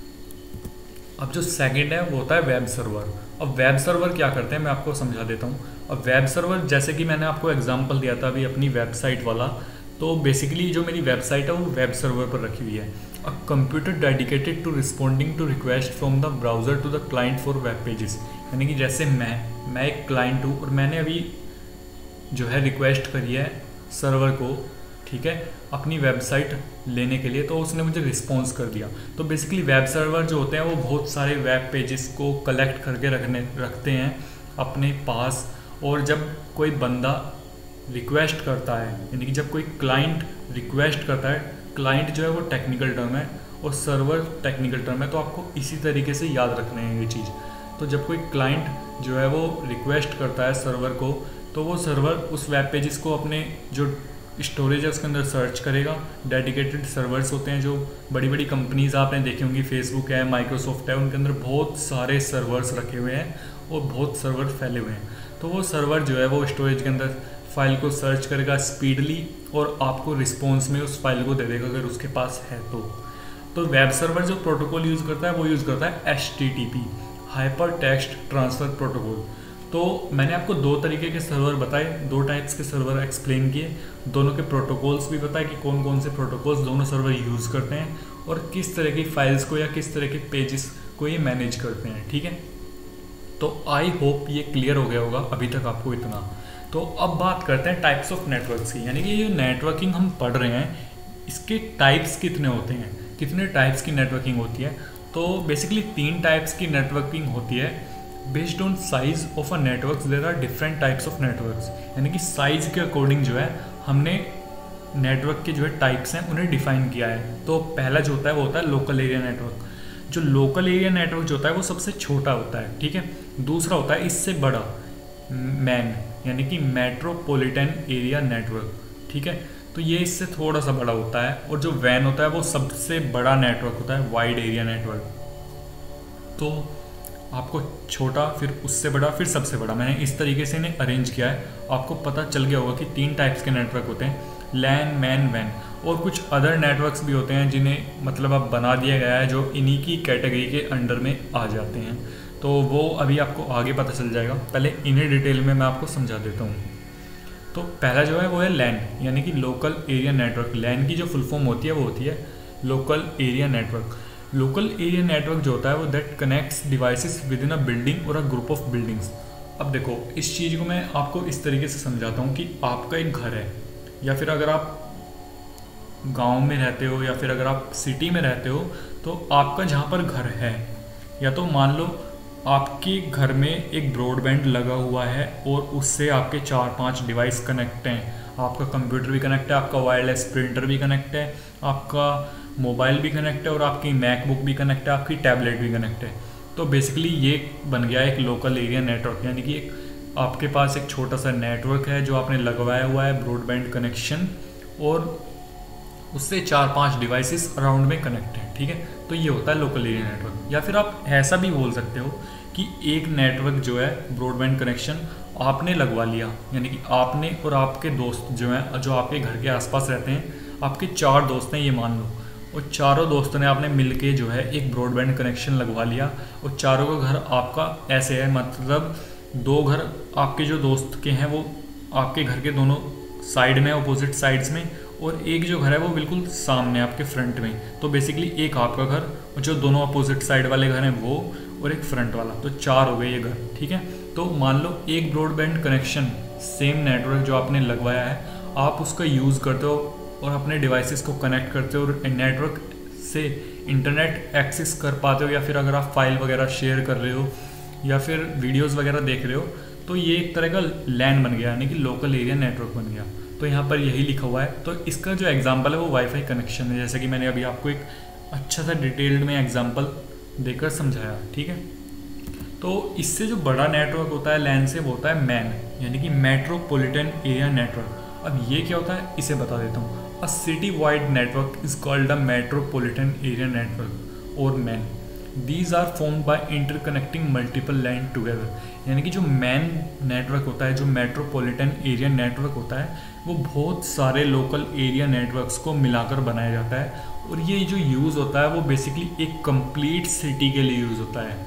अब जो सेकंड है वो होता है वेब सर्वर। अब वेब सर्वर क्या करते हैं मैं आपको समझा देता हूँ। अब वेब सर्वर जैसे कि मैंने आपको एग्जांपल दिया था अभी अपनी वेबसाइट वाला, तो बेसिकली जो मेरी वेबसाइट है वो वेब सर्वर पर रखी हुई है। A computer dedicated to responding to request from the browser to the client for web pages, यानी कि जैसे मैं मैं एक क्लाइंट हूँ और मैंने अभी जो है रिक्वेस्ट करी है सर्वर को, ठीक है, अपनी वेबसाइट लेने के लिए, तो उसने मुझे रिस्पॉन्स कर दिया। तो बेसिकली वेब सर्वर जो होते हैं वो बहुत सारे वेब पेजेस को कलेक्ट करके रखने रखते हैं अपने पास, और जब कोई बंदा रिक्वेस्ट करता है, यानी कि जब कोई क्लाइंट रिक्वेस्ट करता है, क्लाइंट जो है वो टेक्निकल टर्म है और सर्वर टेक्निकल टर्म है, तो आपको इसी तरीके से याद रखना है ये चीज़। तो जब कोई क्लाइंट जो है वो रिक्वेस्ट करता है सर्वर को, तो वो सर्वर उस वेब पेजेस को अपने जो स्टोरेज है उसके अंदर सर्च करेगा। डेडिकेटेड सर्वर्स होते हैं, जो बड़ी बड़ी कंपनीज आपने देखी होंगी, फेसबुक है, माइक्रोसॉफ्ट है, उनके अंदर बहुत सारे सर्वर्स रखे हुए हैं और बहुत सर्वर फैले हुए हैं। तो वो सर्वर जो है वो स्टोरेज के अंदर फाइल को सर्च करेगा स्पीडली और आपको रिस्पॉन्स में उस फाइल को दे देगा अगर उसके पास है तो। तो वेब सर्वर जो प्रोटोकॉल यूज़ करता है वो यूज़ करता है H T T P, hyper text transfer protocol. तो मैंने आपको दो तरीके के सर्वर बताए, दो टाइप्स के सर्वर एक्सप्लेन किए, दोनों के प्रोटोकॉल्स भी बताए कि कौन कौन से प्रोटोकॉल्स दोनों सर्वर यूज़ करते हैं और किस तरह की फाइल्स को या किस तरह के पेजेस को ये मैनेज करते हैं। ठीक है, तो आई होप ये क्लियर हो गया होगा अभी तक आपको इतना। तो अब बात करते हैं टाइप्स ऑफ नेटवर्क्स की, यानी कि ये नेटवर्किंग हम पढ़ रहे हैं इसके टाइप्स कितने होते हैं, कितने टाइप्स की नेटवर्किंग होती है। तो बेसिकली तीन टाइप्स की नेटवर्किंग होती है। Based on size of a network there are different types of networks, यानी कि साइज के अकॉर्डिंग जो है हमने नेटवर्क के जो है टाइप्स हैं उन्हें डिफाइन किया है। तो पहला जो होता है वो होता है लोकल एरिया नेटवर्क। जो लोकल एरिया नेटवर्क जो होता है वो सबसे छोटा होता है। ठीक है, दूसरा होता है इससे बड़ा मैन, यानी कि मेट्रोपॉलिटन एरिया नेटवर्क। ठीक है, तो ये इससे थोड़ा सा बड़ा होता है। और जो वैन होता है वो सबसे बड़ा नेटवर्क होता है, वाइड एरिया नेटवर्क। तो आपको छोटा, फिर उससे बड़ा, फिर सबसे बड़ा, मैंने इस तरीके से इन्हें अरेंज किया है। आपको पता चल गया होगा कि तीन टाइप्स के नेटवर्क होते हैं, लैन, मैन, वैन। और कुछ अदर नेटवर्क्स भी होते हैं जिन्हें मतलब अब बना दिया गया है जो इन्हीं की कैटेगरी के अंडर में आ जाते हैं। तो वो अभी आपको आगे पता चल जाएगा, पहले इन्हें डिटेल में मैं आपको समझा देता हूँ। तो पहला जो है वो है लैन, यानी कि लोकल एरिया नेटवर्क। लैन की जो फुल फॉर्म होती है वो होती है local area network. Local area network जो होता है वो that connects devices within a building और अ ग्रुप ऑफ बिल्डिंग्स। अब देखो, इस चीज़ को मैं आपको इस तरीके से समझाता हूँ कि आपका एक घर है, या फिर अगर आप गांव में रहते हो या फिर अगर आप सिटी में रहते हो, तो आपका जहाँ पर घर है, या तो मान लो आपके घर में एक ब्रॉडबैंड लगा हुआ है और उससे आपके चार पांच डिवाइस कनेक्ट हैं। आपका कंप्यूटर भी कनेक्ट है, आपका वायरलेस प्रिंटर भी कनेक्ट है, आपका मोबाइल भी कनेक्ट है और आपकी मैकबुक भी कनेक्ट है, आपकी टैबलेट भी कनेक्ट है। तो बेसिकली ये बन गया एक लोकल एरिया नेटवर्क, यानी कि एक आपके पास एक छोटा सा नेटवर्क है जो आपने लगवाया हुआ है, ब्रॉडबैंड कनेक्शन, और उससे चार पांच डिवाइसेस अराउंड में कनेक्ट हैं। ठीक है, तो ये होता है लोकल एरिया नेटवर्क। या फिर आप ऐसा भी बोल सकते हो कि एक नेटवर्क जो है ब्रॉडबैंड कनेक्शन आपने लगवा लिया, यानी कि आपने और आपके दोस्त जो हैं, जो आपके घर के आसपास रहते हैं, आपके चार दोस्त हैं ये मान लो, और चारों दोस्तों ने आपने मिलके जो है एक ब्रॉडबैंड कनेक्शन लगवा लिया, और चारों का घर आपका ऐसे है, मतलब दो घर आपके जो दोस्त के हैं वो आपके घर के दोनों साइड में, अपोजिट साइड्स में, और एक जो घर है वो बिल्कुल सामने आपके फ्रंट में। तो बेसिकली एक आपका घर और जो दोनों अपोजिट साइड वाले घर हैं वो, और एक फ्रंट वाला, तो चार हो गए ये घर। ठीक है, तो मान लो एक ब्रॉडबैंड कनेक्शन, सेम नेटवर्क जो आपने लगवाया है, आप उसका यूज़ करते हो और अपने डिवाइसेस को कनेक्ट करते हो और नेटवर्क से इंटरनेट एक्सेस कर पाते हो, या फिर अगर आप फाइल वगैरह शेयर कर रहे हो या फिर वीडियोज़ वगैरह देख रहे हो, तो ये एक तरह का लैन बन गया, यानी कि लोकल एरिया नेटवर्क बन गया। तो यहाँ पर यही लिखा हुआ है। तो इसका जो एग्जांपल है वो वाईफाई कनेक्शन है, जैसे कि मैंने अभी आपको एक अच्छा सा डिटेल्ड में एग्जांपल देकर समझाया। ठीक है, तो इससे जो बड़ा नेटवर्क होता है लैन से, वो होता है मैन, यानी कि मेट्रोपॉलिटन एरिया नेटवर्क। अब ये क्या होता है इसे बता देता हूँ। A city wide network is called a metropolitan area network और MAN. These are formed by interconnecting multiple LAN together, यानी कि जो मैन नेटवर्क होता है, जो मेट्रोपॉलिटन एरिया नेटवर्क होता है, वो बहुत सारे लोकल एरिया नेटवर्क्स को मिलाकर बनाया जाता है। और ये जो यूज़ होता है वो बेसिकली एक कंप्लीट सिटी के लिए यूज़ होता है।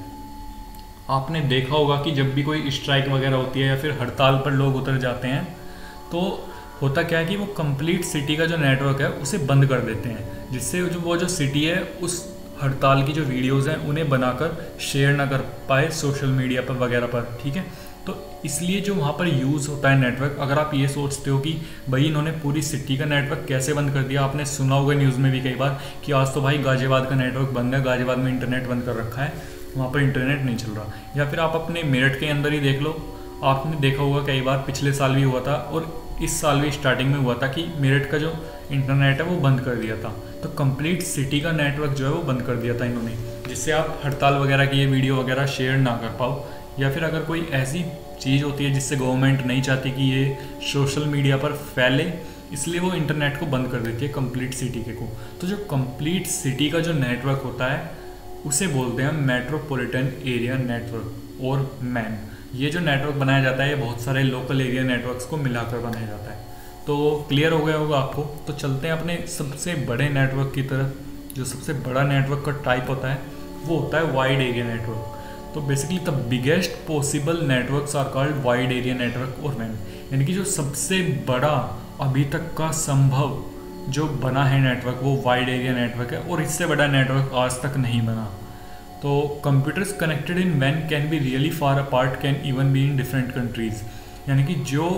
आपने देखा होगा कि जब भी कोई स्ट्राइक वगैरह होती है या फिर हड़ताल पर लोग उतर जाते हैं, तो होता क्या है कि वो कंप्लीट सिटी का जो नेटवर्क है उसे बंद कर देते हैं, जिससे जो वो जो सिटी है उस हड़ताल की जो वीडियोज़ हैं उन्हें बनाकर शेयर ना कर पाए सोशल मीडिया पर वगैरह पर। ठीक है, तो इसलिए जो वहाँ पर यूज़ होता है नेटवर्क, अगर आप ये सोचते हो कि भाई इन्होंने पूरी सिटी का नेटवर्क कैसे बंद कर दिया, आपने सुना होगा न्यूज़ में भी कई बार कि आज तो भाई गाजियाबाद का नेटवर्क बंद है, गाजियाबाद में इंटरनेट बंद कर रखा है, वहाँ पर इंटरनेट नहीं चल रहा। या फिर आप अपने मेरठ के अंदर ही देख लो, आपने देखा होगा कई बार, पिछले साल भी हुआ था, और इस साल भी स्टार्टिंग में हुआ था कि मेरठ का जो इंटरनेट है वो बंद कर दिया था। तो कंप्लीट सिटी का नेटवर्क जो है वो बंद कर दिया था इन्होंने, जिससे आप हड़ताल वगैरह की ये वीडियो वगैरह शेयर ना कर पाओ, या फिर अगर कोई ऐसी चीज़ होती है जिससे गवर्नमेंट नहीं चाहती कि ये सोशल मीडिया पर फैले, इसलिए वो इंटरनेट को बंद कर देती है कंप्लीट सिटी के को। तो जो कंप्लीट सिटी का जो नेटवर्क होता है उसे बोलते हैं मेट्रोपॉलिटन एरिया नेटवर्क और मैन। ये जो नेटवर्क बनाया जाता है ये बहुत सारे लोकल एरिया नेटवर्क्स को मिलाकर बनाया जाता है। तो क्लियर हो गया होगा आपको। तो चलते हैं अपने सबसे बड़े नेटवर्क की तरफ। जो सबसे बड़ा नेटवर्क का टाइप होता है वो होता है वाइड एरिया नेटवर्क। तो basically the biggest possible networks are called wide area network और मैन, यानी कि जो सबसे बड़ा अभी तक का संभव जो बना है नेटवर्क वो वाइड एरिया नेटवर्क है, और इससे बड़ा नेटवर्क आज तक नहीं बना। तो computers connected in MAN can be really far apart, can even be in different countries. यानी कि जो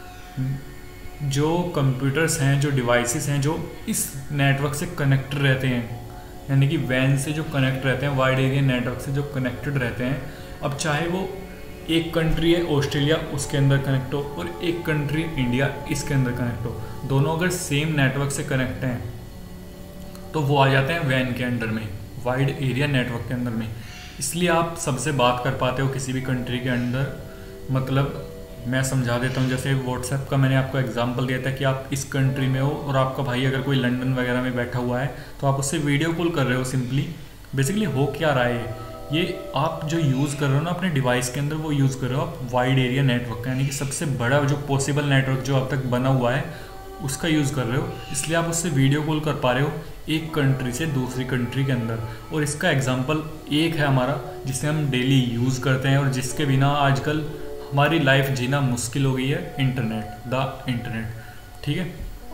जो कंप्यूटर्स हैं, जो डिवाइसेस हैं जो इस नेटवर्क से कनेक्टेड रहते हैं, यानी कि वैन से जो कनेक्ट रहते हैं, वाइड एरिया नेटवर्क से जो कनेक्टेड रहते हैं, अब चाहे वो एक कंट्री है ऑस्ट्रेलिया उसके अंदर कनेक्ट हो और एक कंट्री इंडिया इसके अंदर कनेक्ट हो, दोनों अगर सेम नेटवर्क से कनेक्ट हैं तो वो आ जाते हैं वैन के अंडर में, वाइड एरिया नेटवर्क के अंदर में। इसलिए आप सबसे बात कर पाते हो किसी भी कंट्री के अंदर। मतलब मैं समझा देता हूँ, जैसे व्हाट्सएप का मैंने आपको एग्जांपल दिया था कि आप इस कंट्री में हो और आपका भाई अगर कोई लंदन वगैरह में बैठा हुआ है तो आप उससे वीडियो कॉल कर रहे हो सिंपली। बेसिकली हो क्या रहा है, ये आप जो यूज़ कर रहे हो ना अपने डिवाइस के अंदर, वो यूज़ कर रहे हो आप वाइड एरिया नेटवर्क का, यानी कि सबसे बड़ा जो पॉसिबल नेटवर्क जो अब तक बना हुआ है उसका यूज़ कर रहे हो। इसलिए आप उससे वीडियो कॉल कर पा रहे हो एक कंट्री से दूसरी कंट्री के अंदर। और इसका एग्जांपल एक है हमारा जिसे हम डेली यूज़ करते हैं और जिसके बिना आजकल हमारी लाइफ जीना मुश्किल हो गई है, इंटरनेट, द इंटरनेट। ठीक है,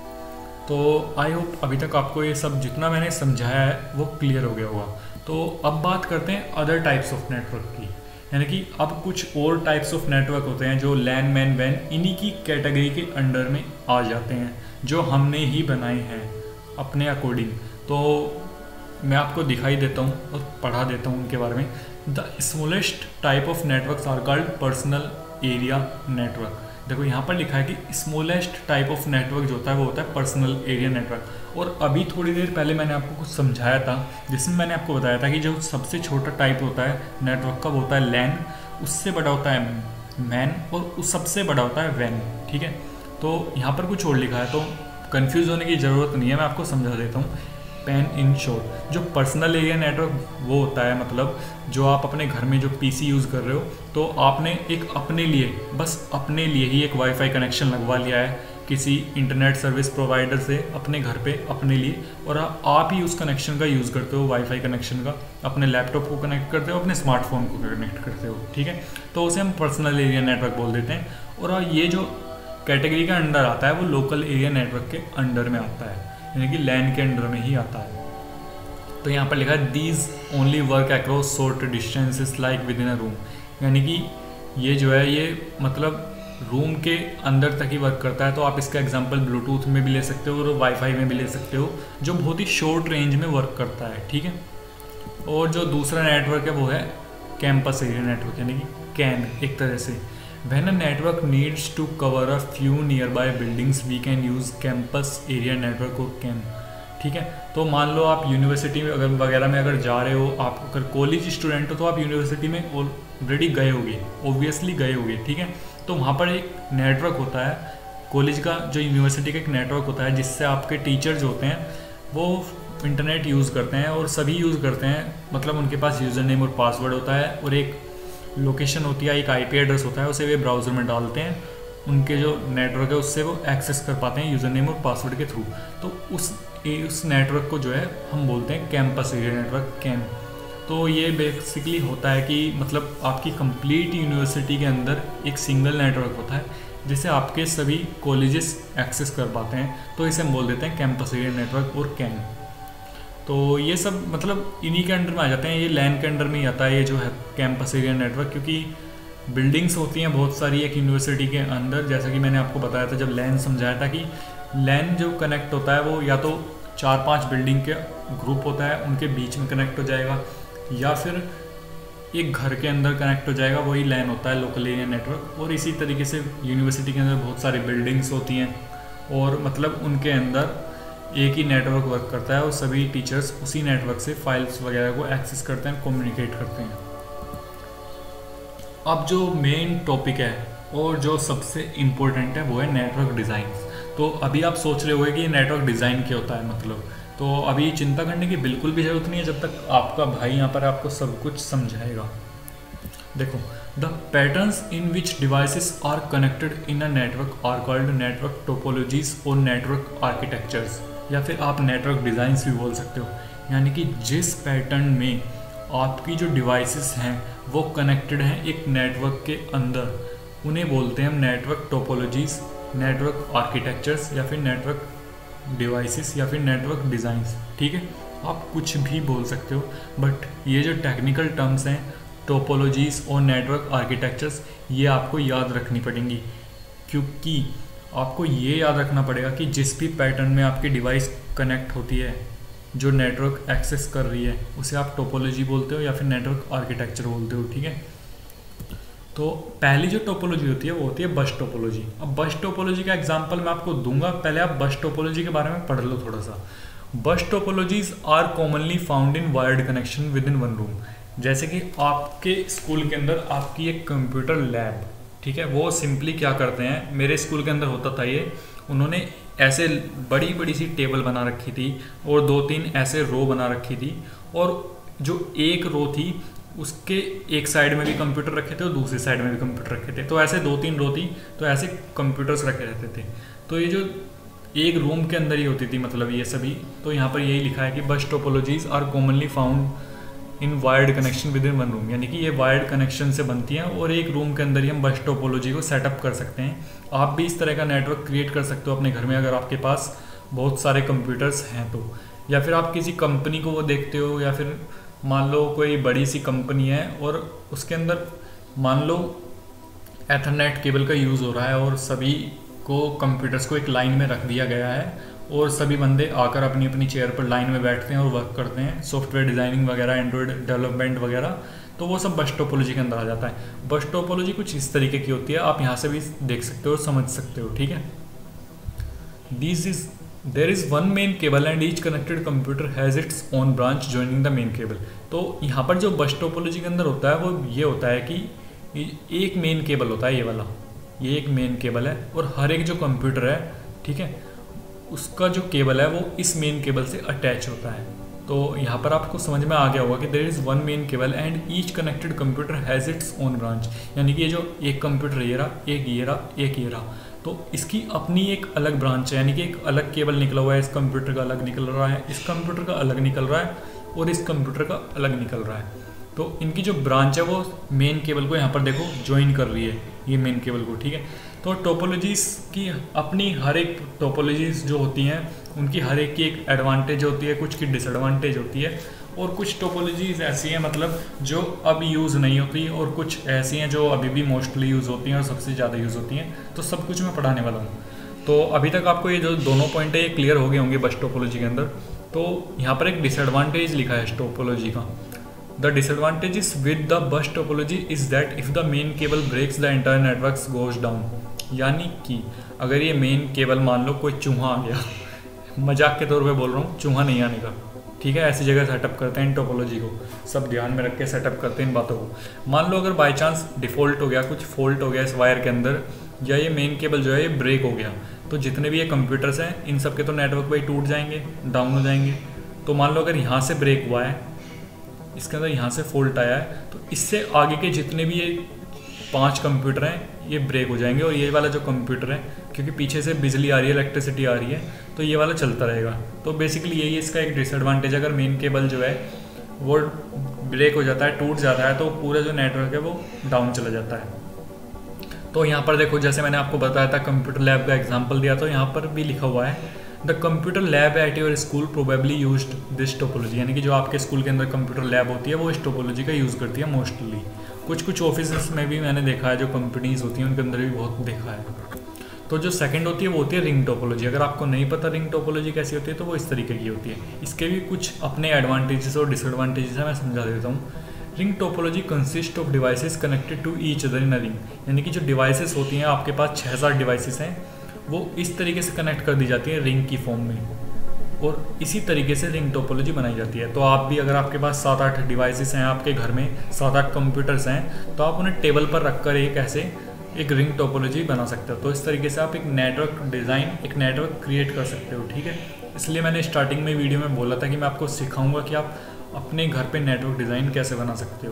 तो आई होप अभी तक आपको ये सब जितना मैंने समझाया है वो क्लियर हो गया होगा। तो अब बात करते हैं अदर टाइप्स ऑफ नेटवर्क की, यानी कि अब कुछ और टाइप्स ऑफ नेटवर्क होते हैं जो लैन मैन वैन इन्हीं की कैटेगरी के अंडर में आ जाते हैं, जो हमने ही बनाए हैं अपने अकॉर्डिंग। तो मैं आपको दिखाई देता हूँ और पढ़ा देता हूँ उनके बारे में। The smallest type of networks are called personal area network. देखो यहाँ पर लिखा है कि स्मॉलेस्ट टाइप ऑफ नेटवर्क जो होता है वो होता है पर्सनल एरिया नेटवर्क। और अभी थोड़ी देर पहले मैंने आपको कुछ समझाया था जिसमें मैंने आपको बताया था कि जो सबसे छोटा टाइप होता है नेटवर्क का वो होता है लैन, उससे बड़ा होता है मैन और उस सबसे बड़ा होता है वैन। ठीक है, तो यहाँ पर कुछ और लिखा है तो कंफ्यूज होने की ज़रूरत नहीं है, मैं आपको समझा देता हूँ। पैन इन शॉर्ट, जो पर्सनल एरिया नेटवर्क वो होता है मतलब जो आप अपने घर में जो पीसी यूज़ कर रहे हो तो आपने एक अपने लिए, बस अपने लिए ही एक वाईफाई कनेक्शन लगवा लिया है किसी इंटरनेट सर्विस प्रोवाइडर से अपने घर पे अपने लिए, और आ, आप ही उस कनेक्शन का यूज़ करते हो, वाईफाई कनेक्शन का अपने लैपटॉप को कनेक्ट करते हो, अपने स्मार्टफोन को कनेक्ट करते हो। ठीक है, तो उसे हम पर्सनल एरिया नेटवर्क बोल देते हैं। और ये जो कैटेगरी का अंडर आता है वो लोकल एरिया नेटवर्क के अंडर में आता है, यानी कि लैन के अंडर में ही आता है। तो यहाँ पर लिखा है these only work across short distances like within a room, यानी कि ये जो है ये मतलब रूम के अंदर तक ही वर्क करता है। तो आप इसका एग्जांपल ब्लूटूथ में भी ले सकते हो और वाईफाई में भी ले सकते हो, जो बहुत ही शॉर्ट रेंज में वर्क करता है। ठीक है, और जो दूसरा नेटवर्क है वो है कैंपस एरिया नेटवर्क, यानी कि कैन एक तरह से। When a network needs to cover a few nearby buildings, we can use campus area network or C A N। ठीक है, तो मान लो आप यूनिवर्सिटी में अगर वगैरह में अगर जा रहे हो, आप अगर कॉलेज स्टूडेंट हो तो आप यूनिवर्सिटी में ऑलरेडी गए होगे, ऑब्वियसली गए होगे। ठीक है, तो वहाँ पर एक नेटवर्क होता है कॉलेज का, जो यूनिवर्सिटी का एक नेटवर्क होता है जिससे आपके टीचर्स होते हैं वो इंटरनेट यूज़ करते हैं और सभी यूज़ करते हैं। मतलब उनके पास यूज़र नेम और पासवर्ड होता है और एक लोकेशन होती है, एक आईपी एड्रेस होता है, उसे वे ब्राउज़र में डालते हैं, उनके जो नेटवर्क है उससे वो एक्सेस कर पाते हैं यूज़र नेम और पासवर्ड के थ्रू। तो उस उस नेटवर्क को जो है हम बोलते हैं कैंपस एरिया नेटवर्क, कैन। तो ये बेसिकली होता है कि मतलब आपकी कंप्लीट यूनिवर्सिटी के अंदर एक सिंगल नेटवर्क होता है जिसे आपके सभी कॉलेजेस एक्सेस कर पाते हैं, तो इसे हम बोल देते हैं कैंपस एरिया नेटवर्क और कैन। तो ये सब मतलब इन्हीं के अंडर में आ जाते हैं, ये लैन के अंडर में ही आता है ये जो है कैंपस एरिया नेटवर्क, क्योंकि बिल्डिंग्स होती हैं बहुत सारी एक यूनिवर्सिटी के अंदर। जैसा कि मैंने आपको बताया था जब लैन समझाया था कि लैन जो कनेक्ट होता है वो या तो चार पांच बिल्डिंग के ग्रुप होता है उनके बीच में कनेक्ट हो जाएगा, या फिर एक घर के अंदर कनेक्ट हो जाएगा, वही लैन होता है लोकल एरिया नेटवर्क। और इसी तरीके से यूनिवर्सिटी के अंदर बहुत सारी बिल्डिंग्स होती हैं और मतलब उनके अंदर एक ही नेटवर्क वर्क करता है और सभी टीचर्स उसी नेटवर्क से फाइल्स वगैरह को एक्सेस करते हैं, कम्युनिकेट करते हैं। अब जो मेन टॉपिक है और जो सबसे इम्पोर्टेंट है वो है नेटवर्क डिज़ाइन। तो अभी आप सोच रहे होंगे कि ये नेटवर्क डिज़ाइन क्या होता है, मतलब तो अभी चिंता करने की बिल्कुल भी ज़रूरत नहीं है जब तक आपका भाई यहाँ पर आपको सब कुछ समझाएगा। देखो, the patterns in which devices are connected in a network are called network topologies और नेटवर्क आर्किटेक्चर्स, या फिर आप नेटवर्क डिज़ाइंस भी बोल सकते हो। यानी कि जिस पैटर्न में आपकी जो डिवाइसेस हैं वो कनेक्टेड हैं एक नेटवर्क के अंदर, उन्हें बोलते हैं हम नेटवर्क टोपोलॉजीज, नेटवर्क आर्किटेक्चर्स या फिर नेटवर्क डिवाइसेस या फिर नेटवर्क डिज़ाइंस। ठीक है, आप कुछ भी बोल सकते हो, बट ये जो टेक्निकल टर्म्स हैं टोपोलॉजीज और नेटवर्क आर्किटेक्चर्स, ये आपको याद रखनी पड़ेंगी, क्योंकि आपको ये याद रखना पड़ेगा कि जिस भी पैटर्न में आपकी डिवाइस कनेक्ट होती है, जो नेटवर्क एक्सेस कर रही है, उसे आप टोपोलॉजी बोलते हो या फिर नेटवर्क आर्किटेक्चर बोलते हो। ठीक है, तो पहली जो टोपोलॉजी होती है वो होती है बस टोपोलॉजी। अब बस टोपोलॉजी का एग्जांपल मैं आपको दूंगा, पहले आप बस टोपोलॉजी के बारे में पढ़ लो थोड़ा सा। Bus topologies are commonly found in wired connection within one room. जैसे कि आपके स्कूल के अंदर आपकी एक कंप्यूटर लैब, ठीक है, वो सिंपली क्या करते हैं, मेरे स्कूल के अंदर होता था ये, उन्होंने ऐसे बड़ी बड़ी सी टेबल बना रखी थी और दो तीन ऐसे रो बना रखी थी, और जो एक रो थी उसके एक साइड में भी कंप्यूटर रखे थे और दूसरी साइड में भी कंप्यूटर रखे थे, तो ऐसे दो तीन रो थी, तो ऐसे कंप्यूटर्स रखे रहते थे। तो ये जो एक रूम के अंदर ही होती थी मतलब ये सभी, तो यहाँ पर यही लिखा है कि bus topologies are commonly found in wired connection within one room, यानी कि ये वायर्ड कनेक्शन से बनती हैं और एक रूम के अंदर ही हम बस टोपोलॉजी को सेटअप कर सकते हैं। आप भी इस तरह का नेटवर्क क्रिएट कर सकते हो अपने घर में अगर आपके पास बहुत सारे कंप्यूटर्स हैं तो, या फिर आप किसी कंपनी को वो देखते हो, या फिर मान लो कोई बड़ी सी कंपनी है और उसके अंदर मान लो एथरनेट केबल का यूज़ हो रहा है और सभी को कंप्यूटर्स को एक लाइन में रख दिया गया है और सभी बंदे आकर अपनी अपनी चेयर पर लाइन में बैठते हैं और वर्क करते हैं, सॉफ्टवेयर डिज़ाइनिंग वगैरह, एंड्रॉयड डेवलपमेंट वगैरह, तो वो सब बस टोपोलॉजी के अंदर आ जाता है। बस टोपोलॉजी कुछ इस तरीके की होती है, आप यहाँ से भी देख सकते हो, समझ सकते हो। ठीक है, this is there is one main cable and each connected computer has its own branch joining the main cable. तो यहाँ पर जो बस टोपोलॉजी के अंदर होता है वो ये होता है कि एक मेन केबल होता है, ये वाला, ये एक मेन केबल है और हर एक जो कंप्यूटर है, ठीक है, उसका जो केबल है वो इस मेन केबल से अटैच होता है। तो यहाँ पर आपको समझ में आ गया होगा कि there is one main cable and each connected computer has its own branch, यानी कि ये जो एक कंप्यूटर ये रहा, एक ये रहा, एक ये रहा, तो इसकी अपनी एक अलग ब्रांच है, यानी कि एक अलग केबल निकला हुआ है, इस कंप्यूटर का अलग निकल रहा है, इस कंप्यूटर का अलग निकल रहा है और इस कंप्यूटर का अलग निकल रहा है। तो इनकी जो ब्रांच है वो मेन केबल को यहाँ पर देखो ज्वाइन कर रही है, ये मेन केबल को। ठीक है, तो टोपोलॉजीज की अपनी हर एक टोपोलॉजीज जो होती हैं उनकी हर एक की एक एडवांटेज होती है, कुछ की डिसएडवांटेज होती है, और कुछ टोपोलॉजीज ऐसी हैं मतलब जो अब यूज़ नहीं होती और कुछ ऐसी हैं जो अभी भी मोस्टली यूज़ होती हैं और सबसे ज़्यादा यूज़ होती हैं। तो सब कुछ मैं पढ़ाने वाला हूँ। तो अभी तक आपको ये जो दोनों पॉइंट है ये क्लियर हो गए होंगे बस टोपोलॉजी के अंदर। तो यहाँ पर एक डिसएडवांटेज लिखा है टोपोलॉजी का। The disadvantages with the bus topology is that if the main cable breaks the entire networks goes down, यानी कि अगर ये मेन केबल मान लो कोई चूहा आ गया, मजाक के तौर पे बोल रहा हूँ, चूहा नहीं आने का, ठीक है, ऐसी जगह सेटअप करते हैं इन टोपोलॉजी को, सब ध्यान में रख के सेटअप करते हैं इन बातों को। मान लो अगर बाय चांस डिफ़ॉल्ट हो गया, कुछ फॉल्ट हो गया इस वायर के अंदर, या ये मेन केबल जो है ये ब्रेक हो गया, तो जितने भी ये कंप्यूटर्स हैं इन सब के तो नेटवर्क भाई टूट जाएंगे, डाउन हो जाएंगे। तो मान लो अगर यहाँ से ब्रेक हुआ है, इसके अंदर यहाँ से फॉल्ट आया है, तो इससे आगे के जितने भी ये पांच कंप्यूटर हैं ये ब्रेक हो जाएंगे, और ये वाला जो कंप्यूटर है क्योंकि पीछे से बिजली आ रही है, इलेक्ट्रिसिटी आ रही है, तो ये वाला चलता रहेगा। तो बेसिकली यही इसका एक डिसएडवांटेज, अगर मेन केबल जो है वो ब्रेक हो जाता है, टूट जाता है, तो पूरा जो नेटवर्क है वो डाउन चला जाता है। तो यहाँ पर देखो, जैसे मैंने आपको बताया था कंप्यूटर लैब का एग्जाम्पल दिया, तो यहाँ पर भी लिखा हुआ है the computer lab at your school probably used this topology, यानी कि जो आपके स्कूल के अंदर कंप्यूटर लैब होती है वो इस टोपोलॉजी का यूज़ करती है मोस्टली। कुछ कुछ ऑफिस में भी मैंने देखा है, जो कंपनीज होती हैं उनके अंदर भी बहुत देखा है। तो जो सेकंड होती है वो होती है रिंग टोपोलॉजी। अगर आपको नहीं पता रिंग टोपोलॉजी कैसी होती है तो वो इस तरीके की होती है। इसके भी कुछ अपने एडवांटेजेस और डिसएडवांटेजेस हैं, मैं समझा देता हूँ। Ring topology consist of devices connected to each other in a ring, यानी कि जो डिवाइसेस होती हैं, आपके पास छः सात डिवाइसेस हैं, वो इस तरीके से कनेक्ट कर दी जाती है रिंग की फॉर्म में, और इसी तरीके से रिंग टोपोलॉजी बनाई जाती है। तो आप भी अगर आपके पास सात आठ डिवाइसेस हैं, आपके घर में सात आठ कंप्यूटर्स हैं, तो आप उन्हें टेबल पर रखकर एक ऐसे एक रिंग टोपोलॉजी बना सकते हो। तो इस तरीके से आप एक नेटवर्क डिज़ाइन, एक नेटवर्क क्रिएट कर सकते हो, ठीक है। इसलिए मैंने स्टार्टिंग में वीडियो में बोला था कि मैं आपको सिखाऊंगा कि आप अपने घर पे नेटवर्क डिज़ाइन कैसे बना सकते हो।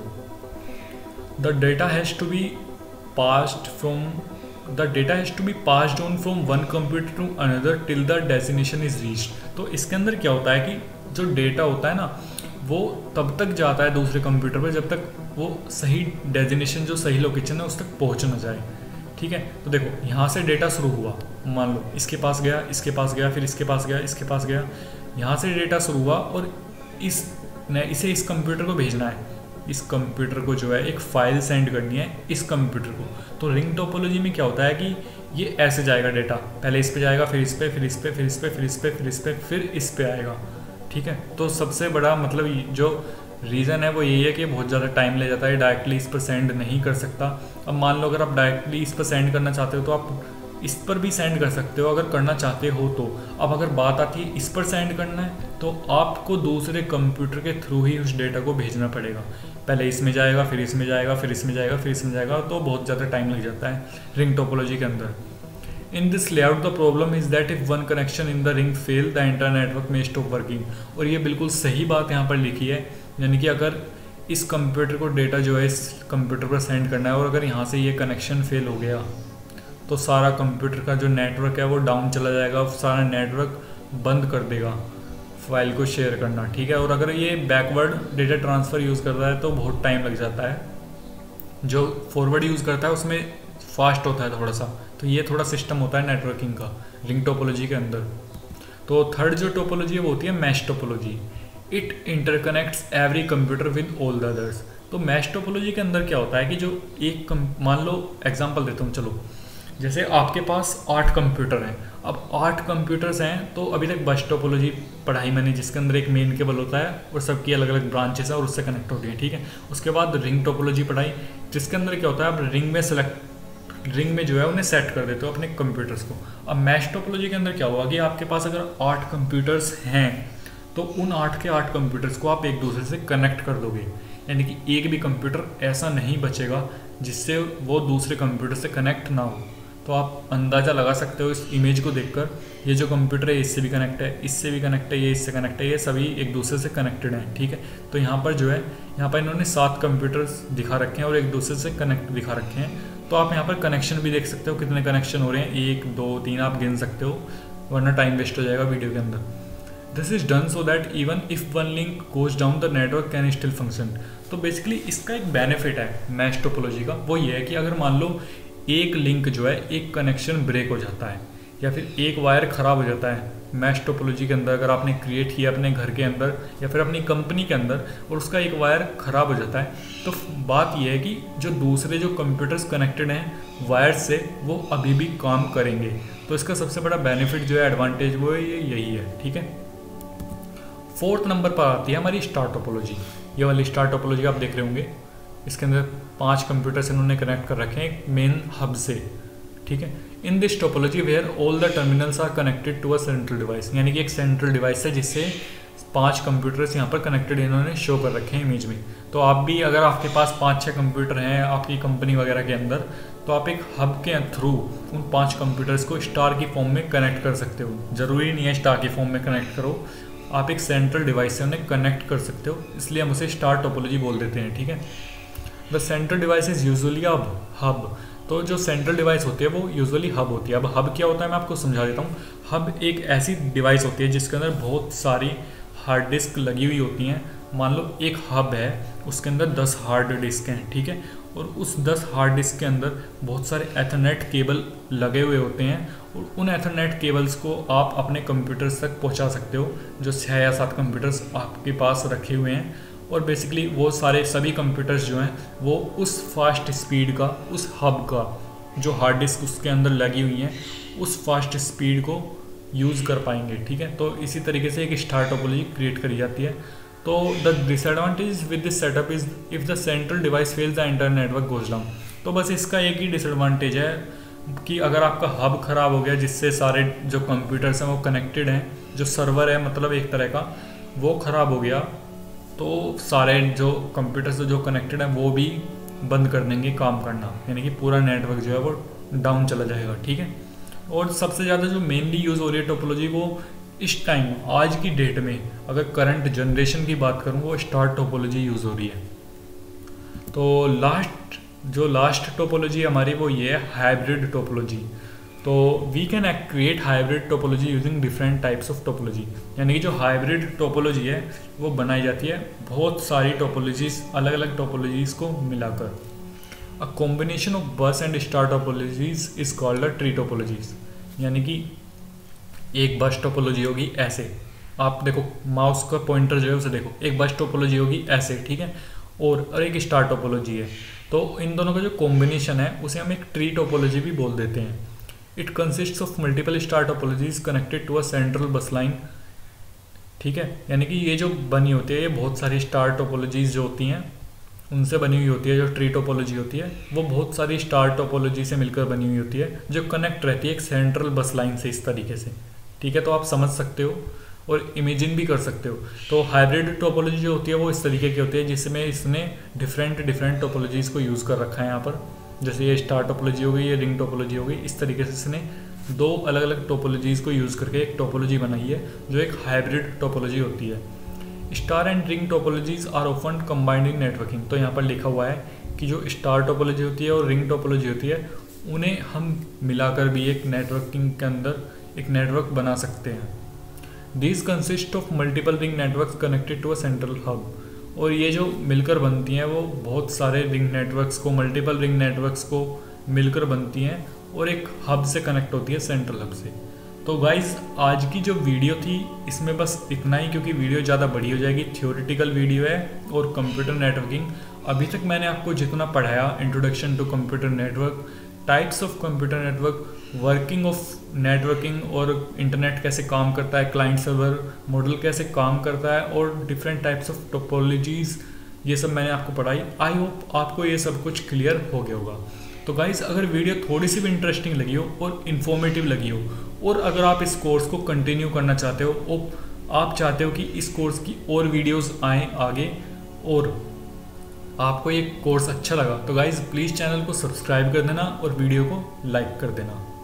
The data has to be passed from the data has to be passed on from one computer to another till the destination is reached. तो इसके अंदर क्या होता है कि जो डेटा होता है ना, वो तब तक जाता है दूसरे कंप्यूटर पर जब तक वो सही डेस्टिनेशन, जो सही लोकेशन है, उस तक पहुँच ना जाए, ठीक है। तो देखो, यहाँ से डेटा शुरू हुआ, मान लो इसके पास गया, इसके पास गया, फिर इसके पास गया, इसके पास गया, यहाँ से डेटा शुरू हुआ, और इस ने इसे इस कंप्यूटर को भेजना है। इस कंप्यूटर को जो है एक फ़ाइल सेंड करनी है इस कंप्यूटर को। तो रिंग टोपोलॉजी में क्या होता है कि ये ऐसे जाएगा डेटा, पहले इस पे जाएगा, फिर इस पे, फिर इस पे, फिर इस पे, फिर इस पे, फिर इस पे, फिर इस पे आएगा, ठीक है। तो सबसे बड़ा मतलब जो रीज़न है वो यही है कि बहुत ज़्यादा टाइम ले जाता है, डायरेक्टली इस पर सेंड नहीं कर सकता। अब मान लो अगर आप डायरेक्टली इस पर सेंड करना चाहते हो तो आप इस पर भी सेंड कर सकते हो अगर करना चाहते हो तो। अब अगर बात आती है इस पर सेंड करना है, तो आपको दूसरे कंप्यूटर के थ्रू ही उस डेटा को भेजना पड़ेगा। पहले इसमें जाएगा, फिर इसमें जाएगा, फिर इसमें जाएगा, फिर इसमें जाएगा, तो बहुत ज़्यादा टाइम लग जाता है रिंग टोपोलॉजी के अंदर। In this layout the problem is that if one connection in the ring fail the entire network may stop working. और ये बिल्कुल सही बात यहाँ पर लिखी है, यानी कि अगर इस कंप्यूटर को डेटा जो है इस कंप्यूटर पर सेंड करना है और अगर यहाँ से ये कनेक्शन फेल हो गया तो सारा कंप्यूटर का जो नेटवर्क है वो डाउन चला जाएगा, सारा नेटवर्क बंद कर देगा फाइल को शेयर करना, ठीक है। और अगर ये बैकवर्ड डेटा ट्रांसफ़र यूज़ कर रहा है तो बहुत टाइम लग जाता है, जो फॉरवर्ड यूज़ करता है उसमें फास्ट होता है थोड़ा सा। तो ये थोड़ा सिस्टम होता है नेटवर्किंग का रिंग टोपोलॉजी के अंदर। तो थर्ड जो टोपोलॉजी है वो होती है mesh topology. It interconnects every computer with all the others. तो मैश टोपोलॉजी के अंदर क्या होता है कि जो एक मान लो एग्जांपल देता हूँ, चलो जैसे आपके पास आठ कंप्यूटर हैं, अब आठ कंप्यूटर्स हैं, तो अभी तक बस टोपोलॉजी पढ़ाई मैंने, जिसके अंदर एक मेन केबल होता है और सबकी अलग अलग ब्रांचेस है और उससे कनेक्ट होती हैं, ठीक है। उसके बाद रिंग टोपोलॉजी पढ़ाई, जिसके अंदर क्या होता है आप रिंग में सेलेक्ट रिंग में जो है उन्हें सेट कर देते हो अपने कंप्यूटर्स को। अब मैश टोपोलॉजी के अंदर क्या होगा कि आपके पास अगर आठ कंप्यूटर्स हैं तो उन आठ के आठ कंप्यूटर्स को आप एक दूसरे से कनेक्ट कर दोगे, यानी कि एक भी कंप्यूटर ऐसा नहीं बचेगा जिससे वो दूसरे कंप्यूटर से कनेक्ट ना हो। तो आप अंदाज़ा लगा सकते हो इस इमेज को देखकर, ये जो कंप्यूटर है इससे भी कनेक्ट है, इससे भी कनेक्ट है, ये इससे कनेक्ट है, ये सभी एक दूसरे से कनेक्टेड हैं, ठीक है। तो यहाँ पर जो है यहाँ पर इन्होंने सात कंप्यूटर्स दिखा रखे हैं और एक दूसरे से कनेक्ट दिखा रखे हैं। तो आप यहाँ पर कनेक्शन भी देख सकते हो कितने कनेक्शन हो रहे हैं, एक दो तीन आप गिन सकते हो, वरना टाइम वेस्ट हो जाएगा वीडियो के अंदर। This is done so that even if one link goes down the network can still function. तो बेसिकली इसका एक बेनिफिट है मैश टोपोलॉजी का, वो ये है कि अगर मान लो एक लिंक जो है, एक कनेक्शन ब्रेक हो जाता है या फिर एक वायर ख़राब हो जाता है मैश टोपोलॉजी के अंदर, अगर आपने क्रिएट किया अपने घर के अंदर या फिर अपनी कंपनी के अंदर और उसका एक वायर ख़राब हो जाता है, तो बात यह है कि जो दूसरे जो कंप्यूटर्स कनेक्टेड हैं वायर से वो अभी भी काम करेंगे। तो इसका सबसे बड़ा बेनिफिट जो है, एडवांटेज, वो ये यही है, ठीक है। फोर्थ नंबर पर आती है हमारी स्टार टोपोलॉजी। ये वाली स्टार टोपोलॉजी आप देख रहे होंगे, इसके अंदर पांच कंप्यूटर्स इन्होंने कनेक्ट कर रखे हैं एक मेन हब से, ठीक है। In this topology where all the terminals are connected to a central device, यानी कि एक सेंट्रल डिवाइस है जिससे पांच कंप्यूटर्स यहाँ पर कनेक्टेड इन्होंने शो कर रखे हैं इमेज में। तो आप भी अगर आपके पास पाँच छः कंप्यूटर हैं आपकी कंपनी वगैरह के अंदर, तो आप एक हब के थ्रू उन पाँच कंप्यूटर्स को स्टार की फॉर्म में कनेक्ट कर सकते हो। ज़रूरी नहीं है स्टार की फॉर्म में कनेक्ट करो, आप एक सेंट्रल डिवाइस से उन्हें कनेक्ट कर सकते हो, इसलिए हम उसे स्टार टोपोलॉजी बोल देते हैं, ठीक है। The central device is usually अब हब। तो जो सेंट्रल डिवाइस होती है वो यूजुअली हब होती है। अब हब क्या होता है मैं आपको समझा देता हूँ। हब एक ऐसी डिवाइस होती है जिसके अंदर बहुत सारी हार्ड डिस्क लगी हुई होती हैं। मान लो एक हब है, उसके अंदर दस हार्ड डिस्क हैं, ठीक है, और उस दस हार्ड डिस्क के अंदर बहुत सारे एथरनेट केबल लगे हुए होते हैं और उन एथरनेट केबल्स को आप अपने कंप्यूटर्स तक पहुंचा सकते हो, जो छः या सात कंप्यूटर्स आपके पास रखे हुए हैं। और बेसिकली वो सारे सभी कंप्यूटर्स जो हैं वो उस फास्ट स्पीड का, उस हब का जो हार्ड डिस्क उसके अंदर लगी हुई हैं, उस फास्ट स्पीड को यूज़ कर पाएंगे, ठीक है। तो इसी तरीके से एक स्टार टोपोलॉजी क्रिएट करी जाती है। तो the disadvantage with this setup is if the central device fails the entire network goes down. तो बस इसका एक ही डिसएडवांटेज है कि अगर आपका हब खराब हो गया जिससे सारे जो कंप्यूटर्स हैं वो कनेक्टेड हैं, जो सर्वर है मतलब एक तरह का, वो ख़राब हो गया तो सारे जो कंप्यूटर्स जो कनेक्टेड हैं वो भी बंद कर देंगे काम करना, यानी कि पूरा नेटवर्क जो है वो डाउन चला जाएगा। ठीक है। और सबसे ज़्यादा जो मेनली यूज़ हो रही है टोपोलॉजी वो इस टाइम आज की डेट में अगर करंट जनरेशन की बात करूँ वो स्टार टोपोलॉजी यूज़ हो रही है। तो लास्ट जो लास्ट टोपोलॉजी हमारी वो ये है हाइब्रिड टोपोलॉजी। तो we can create hybrid topology using different types of topology, यानी कि जो हाइब्रिड टोपोलॉजी है वो बनाई जाती है बहुत सारी टोपोलॉजीज अलग अलग टोपोलॉजीज को मिलाकर। A combination of bus and star topologies is called a tree topologies, यानी कि एक बस टोपोलॉजी होगी ऐसे, आप देखो माउस का पॉइंटर जो है उसे देखो, एक बस टोपोलॉजी होगी ऐसे, ठीक है, और और एक स्टार टोपोलॉजी है। तो इन दोनों का जो कॉम्बिनेशन है उसे हम एक ट्री टोपोलॉजी भी बोल देते हैं। It consists of multiple star topologies connected to a central bus line. ठीक है, यानी कि ये जो बनी होती है ये बहुत सारी स्टार टोपोलॉजीज जो होती हैं उनसे बनी हुई होती है। जो ट्री टोपोलॉजी होती है वो बहुत सारी स्टार टोपोलॉजी से मिलकर बनी हुई होती है जो कनेक्ट रहती है एक सेंट्रल बस लाइन से इस तरीके से। ठीक है, तो आप समझ सकते हो और इमेजिन भी कर सकते हो। तो हाइब्रिड टोपोलॉजी जो होती है वो इस तरीके की होती है जिसमें इसने डिफरेंट डिफरेंट टोपोलॉजीज को यूज़ कर रखा है यहाँ पर, जैसे ये स्टार टोपोलॉजी हो गई, ये रिंग टोपोलॉजी हो गई। इस तरीके से इसने दो अलग अलग टोपोलॉजीज को यूज़ करके एक टोपोलॉजी बनाई है जो एक हाइब्रिड टोपोलॉजी होती है। Star and ring topologies are often combined in networking. तो यहाँ पर लिखा हुआ है कि जो स्टार टोपोलॉजी होती है और रिंग टोपोलॉजी होती है उन्हें हम मिलाकर भी एक नेटवर्किंग के अंदर एक नेटवर्क बना सकते हैं। These consist of multiple ring networks connected to a central hub. और ये जो मिलकर बनती हैं वो बहुत सारे रिंग नेटवर्क्स को, मल्टीपल रिंग नेटवर्क्स को मिलकर बनती हैं और एक हब से कनेक्ट होती है, सेंट्रल हब से। तो गाइज आज की जो वीडियो थी इसमें बस इतना ही, क्योंकि वीडियो ज़्यादा बड़ी हो जाएगी। थ्योरेटिकल वीडियो है और कंप्यूटर नेटवर्किंग। अभी तक मैंने आपको जितना पढ़ाया, introduction to computer network, types of computer network, working of networking और इंटरनेट कैसे काम करता है, क्लाइंट सर्वर मॉडल कैसे काम करता है और डिफरेंट टाइप्स ऑफ टोपोलॉजीज, ये सब मैंने आपको पढ़ाई। आई होप आपको ये सब कुछ क्लियर हो गया होगा। तो गाइस अगर वीडियो थोड़ी सी भी इंटरेस्टिंग लगी हो और इन्फॉर्मेटिव लगी हो और अगर आप इस कोर्स को कंटिन्यू करना चाहते हो और आप चाहते हो कि इस कोर्स की और वीडियोज़ आएँ आगे और आपको ये कोर्स अच्छा लगा, तो गाइज़ प्लीज़ चैनल को सब्सक्राइब कर देना और वीडियो को लाइक कर देना।